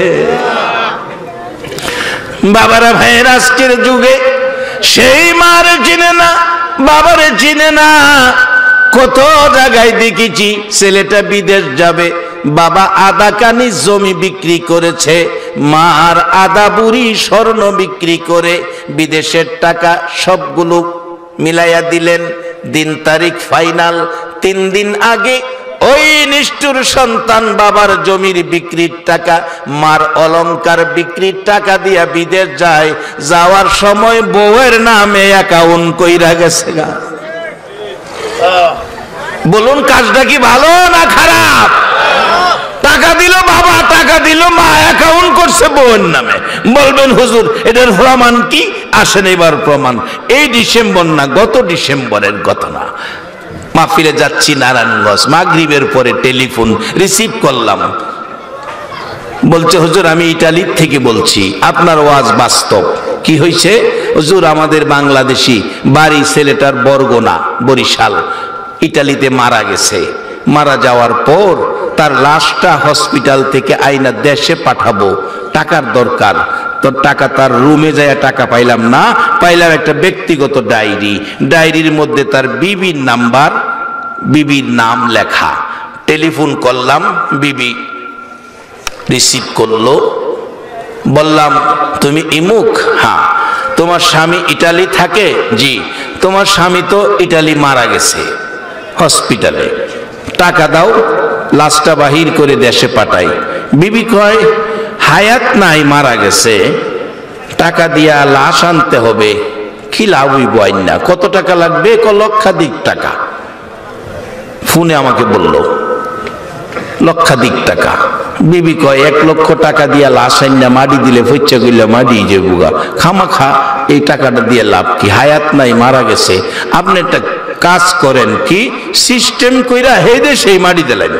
বাবারা ভাইয়ের, আজকের যুগে সেই মারে চিনে না, বাবারে চিনে না। কত জায়গায় দেখেছি ছেলেটা বিদেশ যাবে, বাবা আধা কানি জমি বিক্রি করেছে, মার আধা বুড়ি স্বর্ণ বিক্রি করে বিদেশের টাকা সবগুলো মিলাইয়া দিলেন। দিন তারিখ ফাইনাল, 3 দিন আগে ওই নিষ্ঠুর সন্তান বাবার জমির বিক্রির টাকা, মার অলংকার বিক্রির টাকা দিয়া বিদেশ যায়। যাওয়ার সময় বউয়ের নামে অ্যাকাউন্ট কইরা গেছে গা। বলুন কাজটা কি ভালো না খারাপ? টাকা দিল বাবা, টাকা দিল মা, অ্যাকাউন্ট করছে বউয়ের নামে। বলবেন হুজুর এটার প্রমাণ কি? আসেন এবার প্রমাণ। এই ডিসেম্বর না, গত ডিসেম্বরের ঘটনা। মাহফিলে যাচ্ছি নারায়ণগঞ্জ, মাগরিবের পরে টেলিফোন রিসিভ করলাম। বলছে হুজুর আমি ইটালির থেকে বলছি, আপনার ওয়াজ বাস্তব। কি হয়েছে? হুজুর আমাদের বাংলাদেশি বাড়ি ছেলেটার বরগুনা বরিশাল, ইটালিতে মারা গেছে। মারা যাওয়ার পর তার লাশটা হসপিটাল থেকে আইনা দেশে পাঠাবো, টাকার দরকার। তো টাকা তার রুমে যায় টাকা পাইলাম না, পাইলাম একটা ব্যক্তিগত ডায়েরি। ডায়েরির মধ্যে তার বিবির নাম্বার, বিবির নাম লেখা। টেলিফোন করলাম, বিবি রিসিভ করলো। বললাম তুমি ইমুক? হ্যাঁ। তোমার স্বামী ইটালি থাকে? জি। তোমার স্বামী তো ইটালি মারা গেছে হসপিটালে, টাকা দাও, লাশটা বাহির করে দেশে পাঠাই। বিবি কয় হায়াত নাই, মারা গেছে, টাকা দিয়া লাশ আনতে হবে, কি লাভ হইব আইনা? কত টাকা লাগবে? 1 লক্ষাধিক টাকা। ফোনে আমাকে বলল লক্ষাধিক টাকা। বিবি কয় 1 লক্ষ টাকা দিয়া লাশ আইনা মাটি দিলে ফইচ্ছা কইলা মাটি যে বুগা, খামাখা এই টাকাটা দিয়ে লাভ কি? হায়াত নাই, মারা গেছে। আপনি একটা কাজ করেন, কি সিস্টেম কইরা হে দেশেই মাটি দিলেন,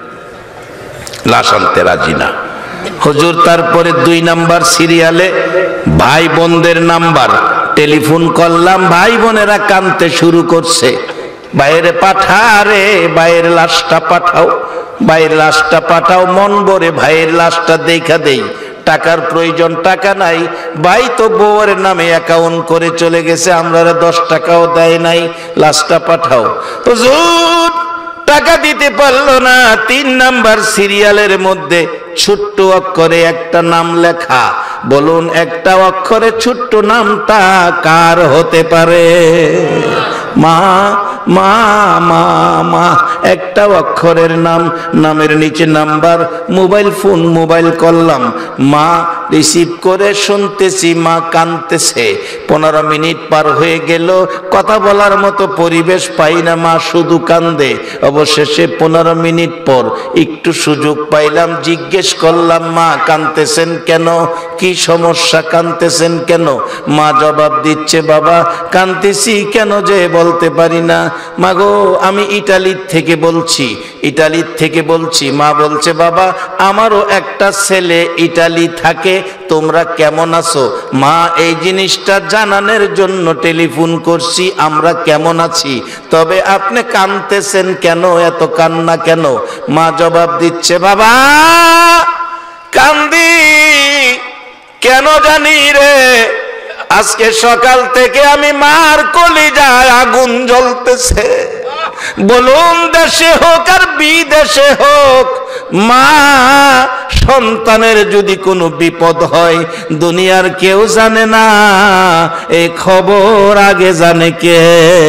লাশ আনতে রাজি না। হুজুর তারপরে 2 নাম্বার সিরিয়ালে ভাই বোনদের নাম্বার, টেলিফোন করলাম, ভাই বোনেরা কাঁদতে শুরু করছে। বাইরে পাঠা রে, বাইরের লাশটা পাঠাও, বাইরের লাশটা পাঠাও, মন ভরে ভাইয়ের লাশটা দেখা দেই। টাকার প্রয়োজন, টাকা নাই। ভাই তো বউয়ের নামে অ্যাকাউন্ট করে চলে গেছে, আমরা 10 টাকাও দেয় নাই, লাশটা পাঠাও। হুজুর টাকা দিতে পারলো না। 3 নাম্বার সিরিয়ালের মধ্যে ছোট্ট অক্ষরে একটা নাম লেখা। বলুন একটা অক্ষরে ছোট্ট নামটা কার হতে পারে? মা মা মা মা, একটা অক্ষরের নাম, নামের নিচে নাম্বার। মোবাইল ফোন, মোবাইল করলাম, মা রিসিভ করে শুনতেছি মা কাঁদতেছে। 15 মিনিট পার হয়ে গেল, কথা বলার মতো পরিবেশ পাই না, মা শুধু কান্দে। অবশেষে 15 মিনিট পর একটু সুযোগ পাইলাম, জিজ্ঞেস করলাম মা কাঁদতেছেন কেন? কি সমস্যা, কাঁদতেছেন কেন? মা জবাব দিচ্ছে বাবা কাঁদতেছি কেন যে বলতে পারি না। মা গো আমি ইটালির থেকে বলছি, ইটালির থেকে বলছি। মা বলছে বাবা আমারও একটা ছেলে ইটালি থাকে, তোমরা কেমন আছো? মা এই জিনিসটা জানানোর জন্য টেলিফোন করছি, আমরা কেমন আছি, তবে আপনি কাঁদতেছেন কেন, এত কান্না কেন? মা জবাব দিচ্ছে বাবা কান্দি কেন জানি রে, আজকে সকাল থেকে আমি মার কলিজায় আগুন জ্বলতেছে। বলুন দেশে হোক আর বিদেশে হোক, মা সন্তানের যদি কোনো বিপদ হয় দুনিয়ার কেউ জানে না, এই খবর আগে জানে কে?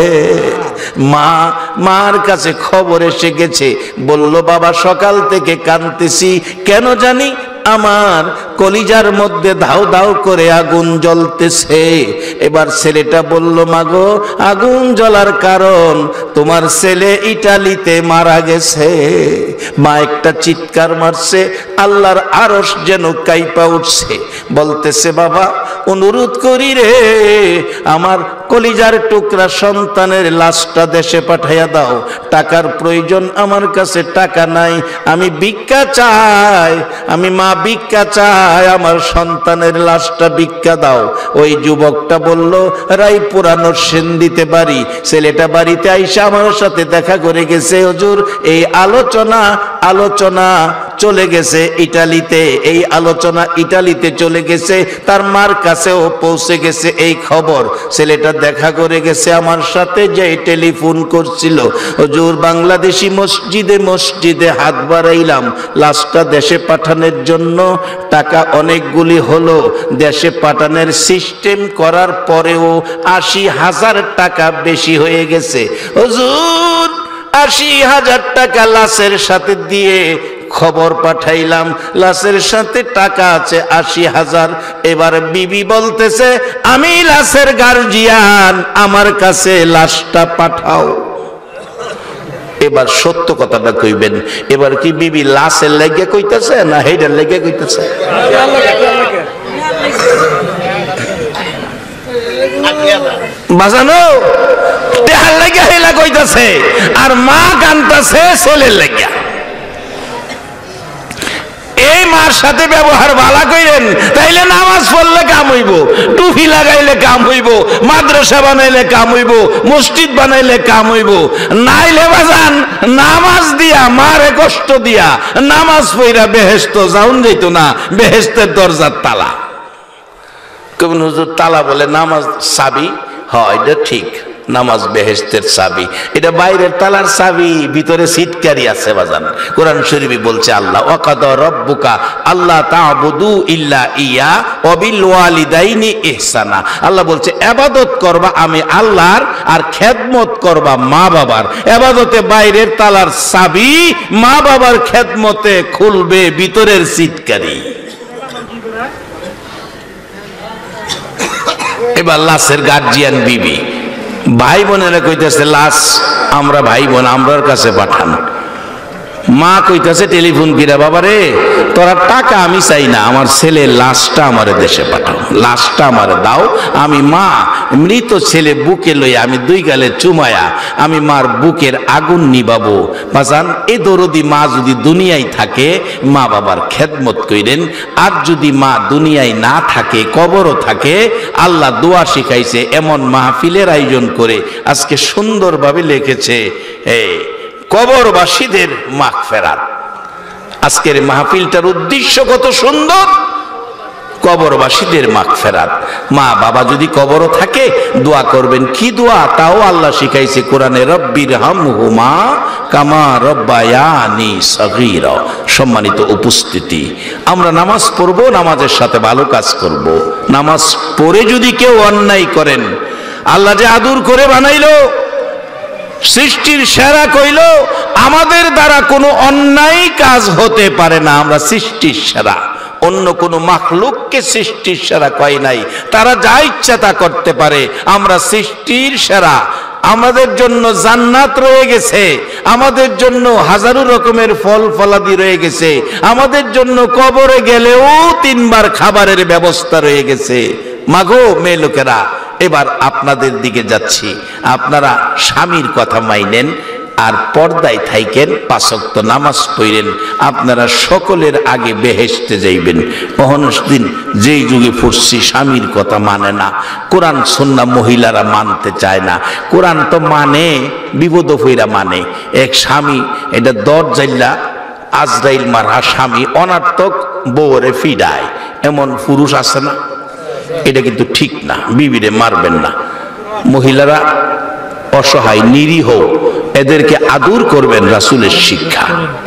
মা, মার কাছে খবর এসে গেছে। বলল বাবা সকাল থেকে কাঁদতেছি কেন জানি, আমার কলিজার মধ্যে ধাউ ধাউ করে আগুন জ্বলতেছে। এবার ছেলেটা বলল, মাগো আগুন জ্বলার কারণ তোমার ছেলে ইটালিতে মারা গেছে। মা একটা চিৎকার মারছে, আল্লাহর আরশ যেন কাইপা উঠছে, বলতেছে বাবা অনুরোধ করি রে, আমার কলিজার টুকরা সন্তানের লাশটা দেশে পাঠাইয়া দাও, টাকার প্রয়োজন, আমার কাছে টাকা নাই, আমি ভিক্ষা চাই, আমি মা ভিক্ষা চাই, আমার সন্তানের লাশটা ভিক্ষা দাও। ওই যুবকটা বলল, রায়পুরানোর সেনদিতে বাড়ি। ছেলেটা বাড়িতে আইসা আমার সাথে দেখা করে গেছে, হুজুর এই আলোচনা চলে গেছে ইটালিতে, এই আলোচনা ইটালিতে চলে গেছে, তার মার কাছেও পৌঁছে গেছে এই খবর। ছেলেটা দেখা করে গেছে আমার সাথে, যে টেলিফোন করছিল, হুজুর বাংলাদেশি মসজিদে হাত বাড়াইলাম লাশটা দেশে পাঠানোর জন্য, টাকা অনেকগুলি হলো, দেশে পাঠানোর সিস্টেম করার পরেও 80,000 টাকা বেশি হয়ে গেছে। হুজুর 80,000 টাকা লাশের সাথে দিয়ে খবর পাঠাইলাম, লাশের সাথে টাকা আছে 80,000। এবার বিবি বলতেছে, আমি লাশের গার্জিয়ান, আমার কাছে লাশটা পাঠাও। এবার সত্য কথাটা কইবেন, এবার কি বিবি লাশের লেগে কইতেছে না হেডের লেগে কইতেছে? বাজানো টেহার লেগে হেলা কইতেছে, আর মা কানতেছে ছেলের লেগে। এই মার সাথে ব্যবহার ভালো কইলেন, তাইলে নামাজ পড়লে কাম হইব, টুপি লাগাইলে কাম হইব, মাদ্রাসা বানাইলে কাম হইব, মসজিদ বানাইলে কাম হইব। নাইলে বাজান নামাজ দিয়া মারে কষ্ট দিয়া নামাজ পইরা বেহেশত যাউন যাইতো না, বেহেশতের দরজার তালা। কোন হুজুর তালা বলে নামাজ চাবি? হয় এটা ঠিক, নামাজ বেহেশতের চাবি, এটা বাইরের তালার চাবি, ভিতরে সিটকারি আছে বাজান। কোরআন শরীফে বলছে আল্লাহ ওয়াকাদা রাব্বুকা আল্লাহ তা'বুদু ইল্লা ইয়া ওয়া বিল ওয়ালিদাইনি ইহসানা। আল্লাহ বলছে ইবাদত করবা আমি আল্লাহর, আর খেদমত করবা মা বাবার। ইবাদতে বাইরের তালার চাবি, মা বাবার খেদমতে খুলবে ভিতরের সিটকারি। এবার লাশের গার্জিয়ান বিবি, ভাই বোনেরা কইতেছে লাশ আমরা ভাই বোন আমরার কাছে পাঠান। মা কইতেছে টেলিফোন কিরা, বাবা রে তোরা টাকা আমি চাই না, আমার ছেলের লাশটা আমারে দেশে পাঠাও, লাশটা আমারে দাও। আমি মা মৃত ছেলে বুকে লইয়া আমি দুই গালে চুমায়া আমি মার বুকের আগুন নিবাবো। বাজান এ দরদি মা যদি দুনিয়ায় থাকে মা বাবার খেদমত কইরেন, আর যদি মা দুনিয়ায় না থাকে কবরও থাকে, আল্লাহ দোয়া শিখাইছে, এমন মাহফিলের আয়োজন করে আজকে সুন্দরভাবে লিখেছে কবরবাসীদের মাগফিরাত। আজকের মাহফিলটার উদ্দেশ্য কত সুন্দর, কবরবাসীদের মাগফিরাত। মা বাবা যদি কবরও থাকে দোয়া করবেন, কি দোয়া তাও আল্লাহ শিখাইছে কোরআনে, রব্বির হামহুমা কামা রব্বায়ানি সগীরা। সম্মানিত উপস্থিতি, আমরা নামাজ পড়বো, নামাজের সাথে ভালো কাজ করব। নামাজ পড়ে যদি কেউ অন্যায় করেন, আল্লাহ যে আদর করে বানাইলো, সৃষ্টির সেরা কইল আমাদের দ্বারা কোনো অন্যায় কাজ হতে পারে না, আমরা সৃষ্টির সেরা, অন্য কোনো মাখলুককে সৃষ্টির সেরা কয় নাই, তারা যা ইচ্ছা তা করতে পারে, আমরা সৃষ্টির সেরা। আমাদের জন্য জান্নাত রয়ে গেছে, আমাদের জন্য হাজারো রকমের ফল ফলাদি রয়ে গেছে, আমাদের জন্য কবরে গেলেও 3 বার খাবারের ব্যবস্থা রয়ে গেছে। মাগো মেয়ে লোকেরা, এবার আপনাদের দিকে যাচ্ছি, আপনারা স্বামীর কথা মাইনেন আর পর্দায় থাইকেন, 5 ওয়াক্ত নামাজ পড়েন, আপনারা সকলের আগে বেহেশতে যাইবেন। দিন যেই যুগে পড়ছি স্বামীর কথা মানে না, কোরআন সুন্নাহ মহিলারা মানতে চায় না। কোরআন তো মানে, বিপদ ফইরা মানে। এক স্বামী এটা দরজাইল্লা আজরাইল মারা স্বামী অনার্থক বউরে ফিডায়, এমন পুরুষ আছে না? এটা কিন্তু ঠিক না, বিবিরে মারবেন না। মহিলারা অসহায় নিরীহ, এদেরকে আদর করবেন, রাসূলের শিক্ষা,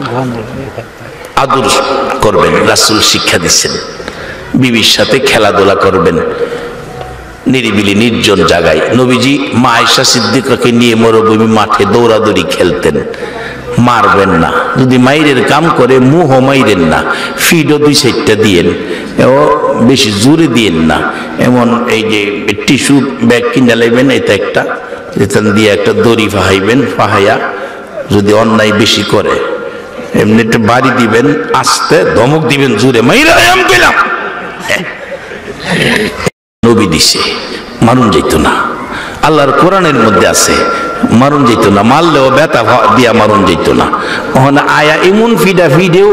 আদর করবেন, রাসূল শিক্ষা দিচ্ছেন। বিবির সাথে খেলাধুলা করবেন নিরিবিলি নির্জন জায়গায়। নবীজি মা আয়েশা সিদ্দিকাকে নিয়ে মরুভূমি মাঠে দৌড়াদৌড়ি খেলতেন। মারবেন না, যদি মাইরের কাম করে মুহ মাইরেন না, ফিডও 2-4টা দিয়েন, ও বেশি জোরে দিয়েন না। এমন এই যে টিস্যু ব্যাগ কিনে লাইবেন, এটা একটা এখান দিয়ে একটা দড়ি ফাহাইবেন, ফাহাইয়া যদি অন্যায় বেশি করে এমনি একটা বাড়ি দিবেন, আস্তে ধমক দিবেন জোরে, মাইরা এম কইলাম। নবী দিছে, মারুন যাইতো না। আল্লাহর কোরআনের মধ্যে আছে মারুন যেত না, মারলেও ব্যথা দিয়া মারুন যেত না। ওখানে আয়া এমন ফিডা ফিডেও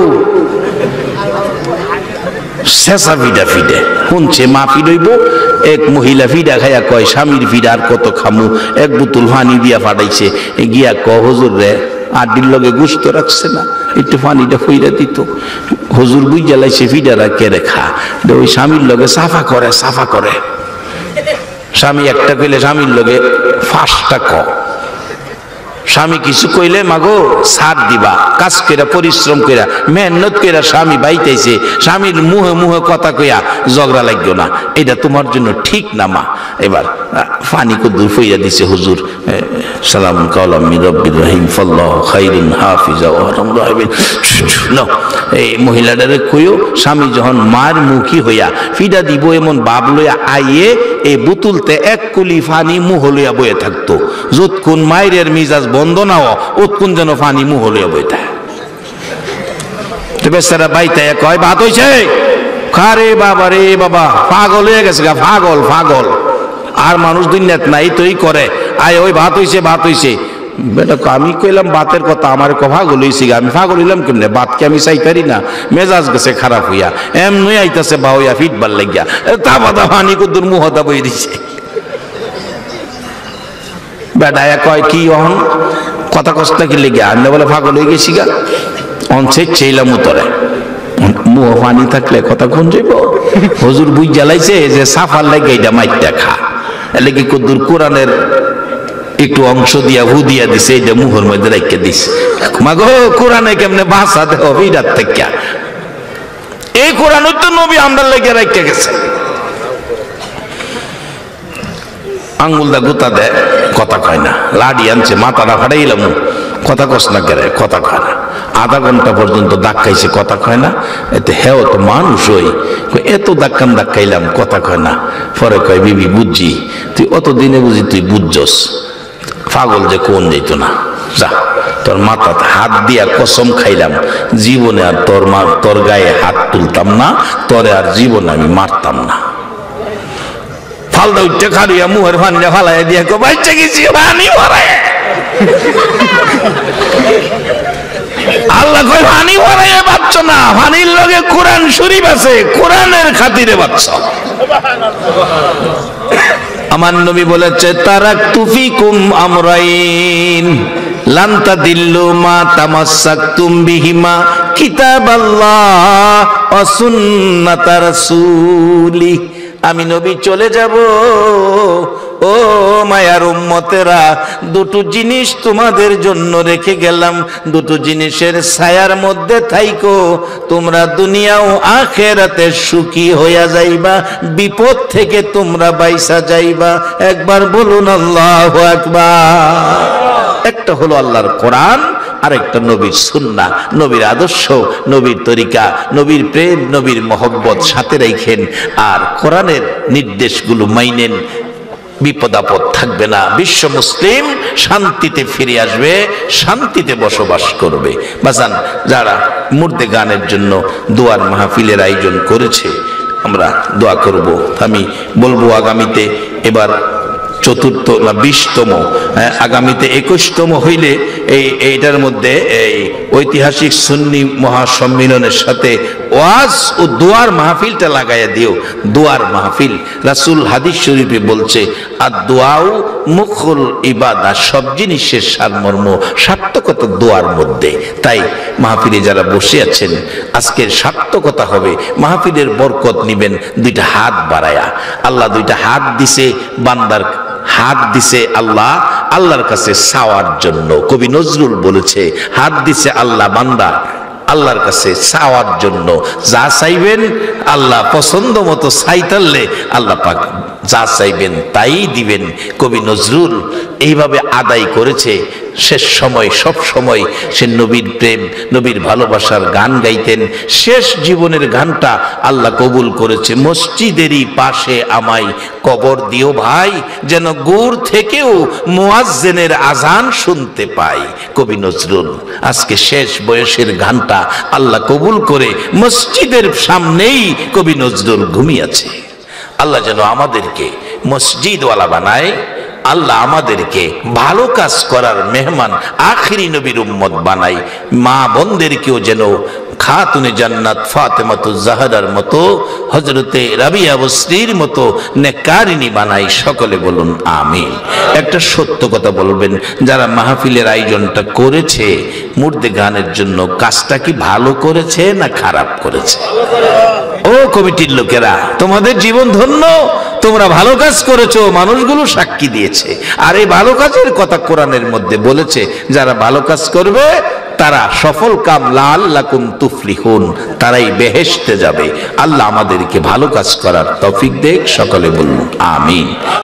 শেষা ফিডা ফিডে শুনছে মা ফিডইব। এক মহিলা ফিডা খাইয়া কয় স্বামীর ফিডা আর কত খামু, এক বোতল পানি দিয়া ফাটাইছে, গিয়া ক হুজুর রে আড্ডির লগে গুস্ত রাখছে না, একটু পানিটা ফইরা দিত। হুজুর বুঝ জ্বালাইছে ফিডারা কেড়ে খা, ওই স্বামীর লগে সাফা করে সাফা করে। স্বামী একটা কইলে স্বামীর লগে 5টা ক, স্বামী কিছু কইলে মাগো ছাড় দিবা, কাজ কইরা পরিশ্রম কইরা মেহনত কইরা স্বামী বাইতেছে, স্বামীর মুহে মুহে কথা কইয়া ঝগড়া লাগলো না, এটা তোমার জন্য ঠিক না মা। এবার পানি কদ্দুর ফইয়া দিছে হুজুর, সালাম কাওলাম মির রব্বির রহিম ফাল্লাহু খায়রুন হাফিজা ওয়া আরহামুর রাহিমিন। এই মহিলাটারে কইও স্বামী যখন মার মুখী হইয়া ফিডা দিব এমন বাপ লইয়া আইয়ে এই বুতুলতে 1 কুলি পানি মুহ লইয়া বয়ে থাকতো, যতক্ষণ মায়ের মিজাজ বন্ধ না অতক্ষণ যেন পানি মুহ লইয়া বয়ে থাকে। বেচারা বাইতে কয় ভাত হইছে, খারে বাবা রে বাবা, পাগল হয়ে গেছে গা, পাগল পাগল। আর মানুষ দুনিয়াত নাই তোই করে, আয় ওই ভাত হইছে ভাত হইছে। বেটা আমি কইলাম বাতের কথা, আমার পাগল হইছি গা, আমি পাগল হইলাম কেমনে? বাতকে আমি চাইতারি না, মেজাজ গেছে খারাপ হইয়া, এমনি আইতাছে বা হইয়া ফিটবার লাগিয়া তা বাদা পানি কদ্দুর মুহতা বই দিছে। বেটা কয় কি অহন কথা কষ্ট কি লেগে, আমি বলে পাগল হয়ে গেছি গা, অনসে চেইলাম উতরে মুহ পানি থাকলে কথা কোন যাইব। হুজুর বুঝ জ্বালাইছে যে সাফার লাগে এটা মাইটটা খা, এলে কি কদ্দুর কোরআনের একটু অংশ দিয়া হু দিয়া দিছে, এটা মুহর মধ্যে রাইখে দিছে। মাগো কোরআনে কেমনে ভাষা দেহ বিরাট থেকে, এই কোরআন তো নবী আমরা লেগে রাইখে গেছে। আঙ্গুল দা গুতা দেয়, কথা কয় না, লাডি আনছে মাথাটা ফাটাইলাম, কথা কস না কেরে, কথা কয় না। আধা ঘন্টা পর্যন্ত ধাক্কাইছে, কথা কয় না। এতে হেও তো মানুষ হই, এত ধাক্কাইলাম কথা কয় না। পরে কয় বিবি বুঝছি, তুই অত দিনে বুঝি তুই বুঝছস, পাগল যে কোন যেত না, যা তোর মাথাতে হাত দিয়া কসম খাইলাম জীবনে আর তোর গায়ে হাত তুলতাম না, তোরে আর জীবনে আমি মারতাম না। ফালদা উঠতে খারিয়া মুহের পানিটা ফালাই দিয়া কো বাচ্চা গেছি পানি ভরায়। আল্লাহ কয় পানি ভরায় বাচ্চ না, পানির লগে কোরআন শরীফ আছে, কোরআনের খাতিরে বাচ্চ। আমার নবী বলেছে তারাকতু ফিকুম আমরাইন লান তাদিল্লু মা তামাসসাকতুম বিহিমা কিতাবাল্লাহ ওয়া সুন্নাতা রাসূলি। আমি নবী চলে যাব, ও মায়ার উম্মতেরা, দুটো জিনিস তোমাদের জন্য রেখে গেলাম, দুটো জিনিসের ছায়ার মধ্যে থাইকো, তোমরা দুনিয়া ও আখিরাতে সুখী হইয়া যাইবা, বিপদ থেকে তোমরা বাইসা যাইবা। একবার বলুন আল্লাহু আকবার। একটা হলো আল্লাহর কোরআন, আর একটা নবীর সুন্নাহ, নবীর আদর্শ, নবীর তরিকা, নবীর প্রেম, নবীর মহব্বত সাথে রাখেন, আর কোরআনের নির্দেশগুলো মাইনেন, বিপদ আপদ থাকবে না, বিশ্ব মুসলিম শান্তিতে ফিরে আসবে, শান্তিতে বসবাস করবে। বাজান, যারা মুর্দে গানের জন্য দোয়ার মাহফিলের আয়োজন করেছে, আমরা দোয়া করব। আমি বলবো আগামীতে এবার 4র্থ না 20তম, আগামীতে 21তম হইলে এইটার মধ্যে এই ঐতিহাসিক সুন্নি মহাসম্মেলনের সাথে ওয়াজ ও দোয়ার মাহফিলটা লাগাইয়া দিও। দোয়ার মাহফিল, রাসূল হাদিস শরীফে বলছে আর দোয়াও মুখুল ইবাদা, সব জিনিসের সারমর্ম সার্থকতা দোয়ার মধ্যে। তাই মাহফিলে যারা বসে আছেন, আজকের সার্থকতা হবে, মাহফিলের বরকত নিবেন 2টা হাত বাড়ায়া। আল্লাহ 2টা হাত দিছে বান্দার, হাত দিছে আল্লাহ আল্লাহর কাছে চাওয়ার জন্য। কবি নজরুল বলেছে হাত দিছে আল্লাহ বান্দা আল্লাহর কাছে চাওয়ার জন্য। যা চাইবেন আল্লাহ পছন্দ মতো চাইতারলে আল্লাহ পাক যা চাইবেন তাই দিবেন। কবি নজরুল এইভাবে আদায় করেছে শেষ সময় সব সময় সে নবীর প্রেম নবীর ভালোবাসার গান গাইতেন। শেষ জীবনের গানটা আল্লাহ কবুল করেছে, মসজিদেরই পাশে আমায় কবর দিও ভাই, যেন দূর থেকেও মুয়াজ্জিনের আজান শুনতে পাই। কবি নজরুল আজকে শেষ বয়সের গানটা আল্লাহ কবুল করে মসজিদের সামনেই কবি নজরুল ঘুমিয়েছে। আল্লাহ যেন আমাদেরকে মসজিদওয়ালা বানায়, আল্লাহ আমাদেরকে ভালো কাজ করার মেহমান আখিরি নবীর উম্মত বানাই। মা বোনদেরকেও যেন খাতুনে জান্নাত ফাতেমাতুজ জাহরার মতো, হযরতে রাবিয়া বসরির মতো নেকারিনী বানাই। সকলে বলুন আমিন। একটা সত্য কথা বলবেন, যারা মাহফিলের আয়োজনটা করেছে মুর্দে গানের জন্য, কাজটা কি ভালো করেছে না খারাপ করেছে? ও কমিটির লোকেরা, তোমাদের জীবন ধন্য, তোমরা ভালো কাজ করেছো, মানুষগুলো সাক্ষী দিয়েছে। আর এই ভালো কাজের কথা কোরআনের মধ্যে বলেছে, যারা ভালো কাজ করবে তারা সফল কাম, লাআল্লাকুম তুফলিহুন, তারাই বেহেশতে যাবে। আল্লাহ আমাদেরকে ভালো কাজ করার তৌফিক দেখ। সকলে বলুন আমিন।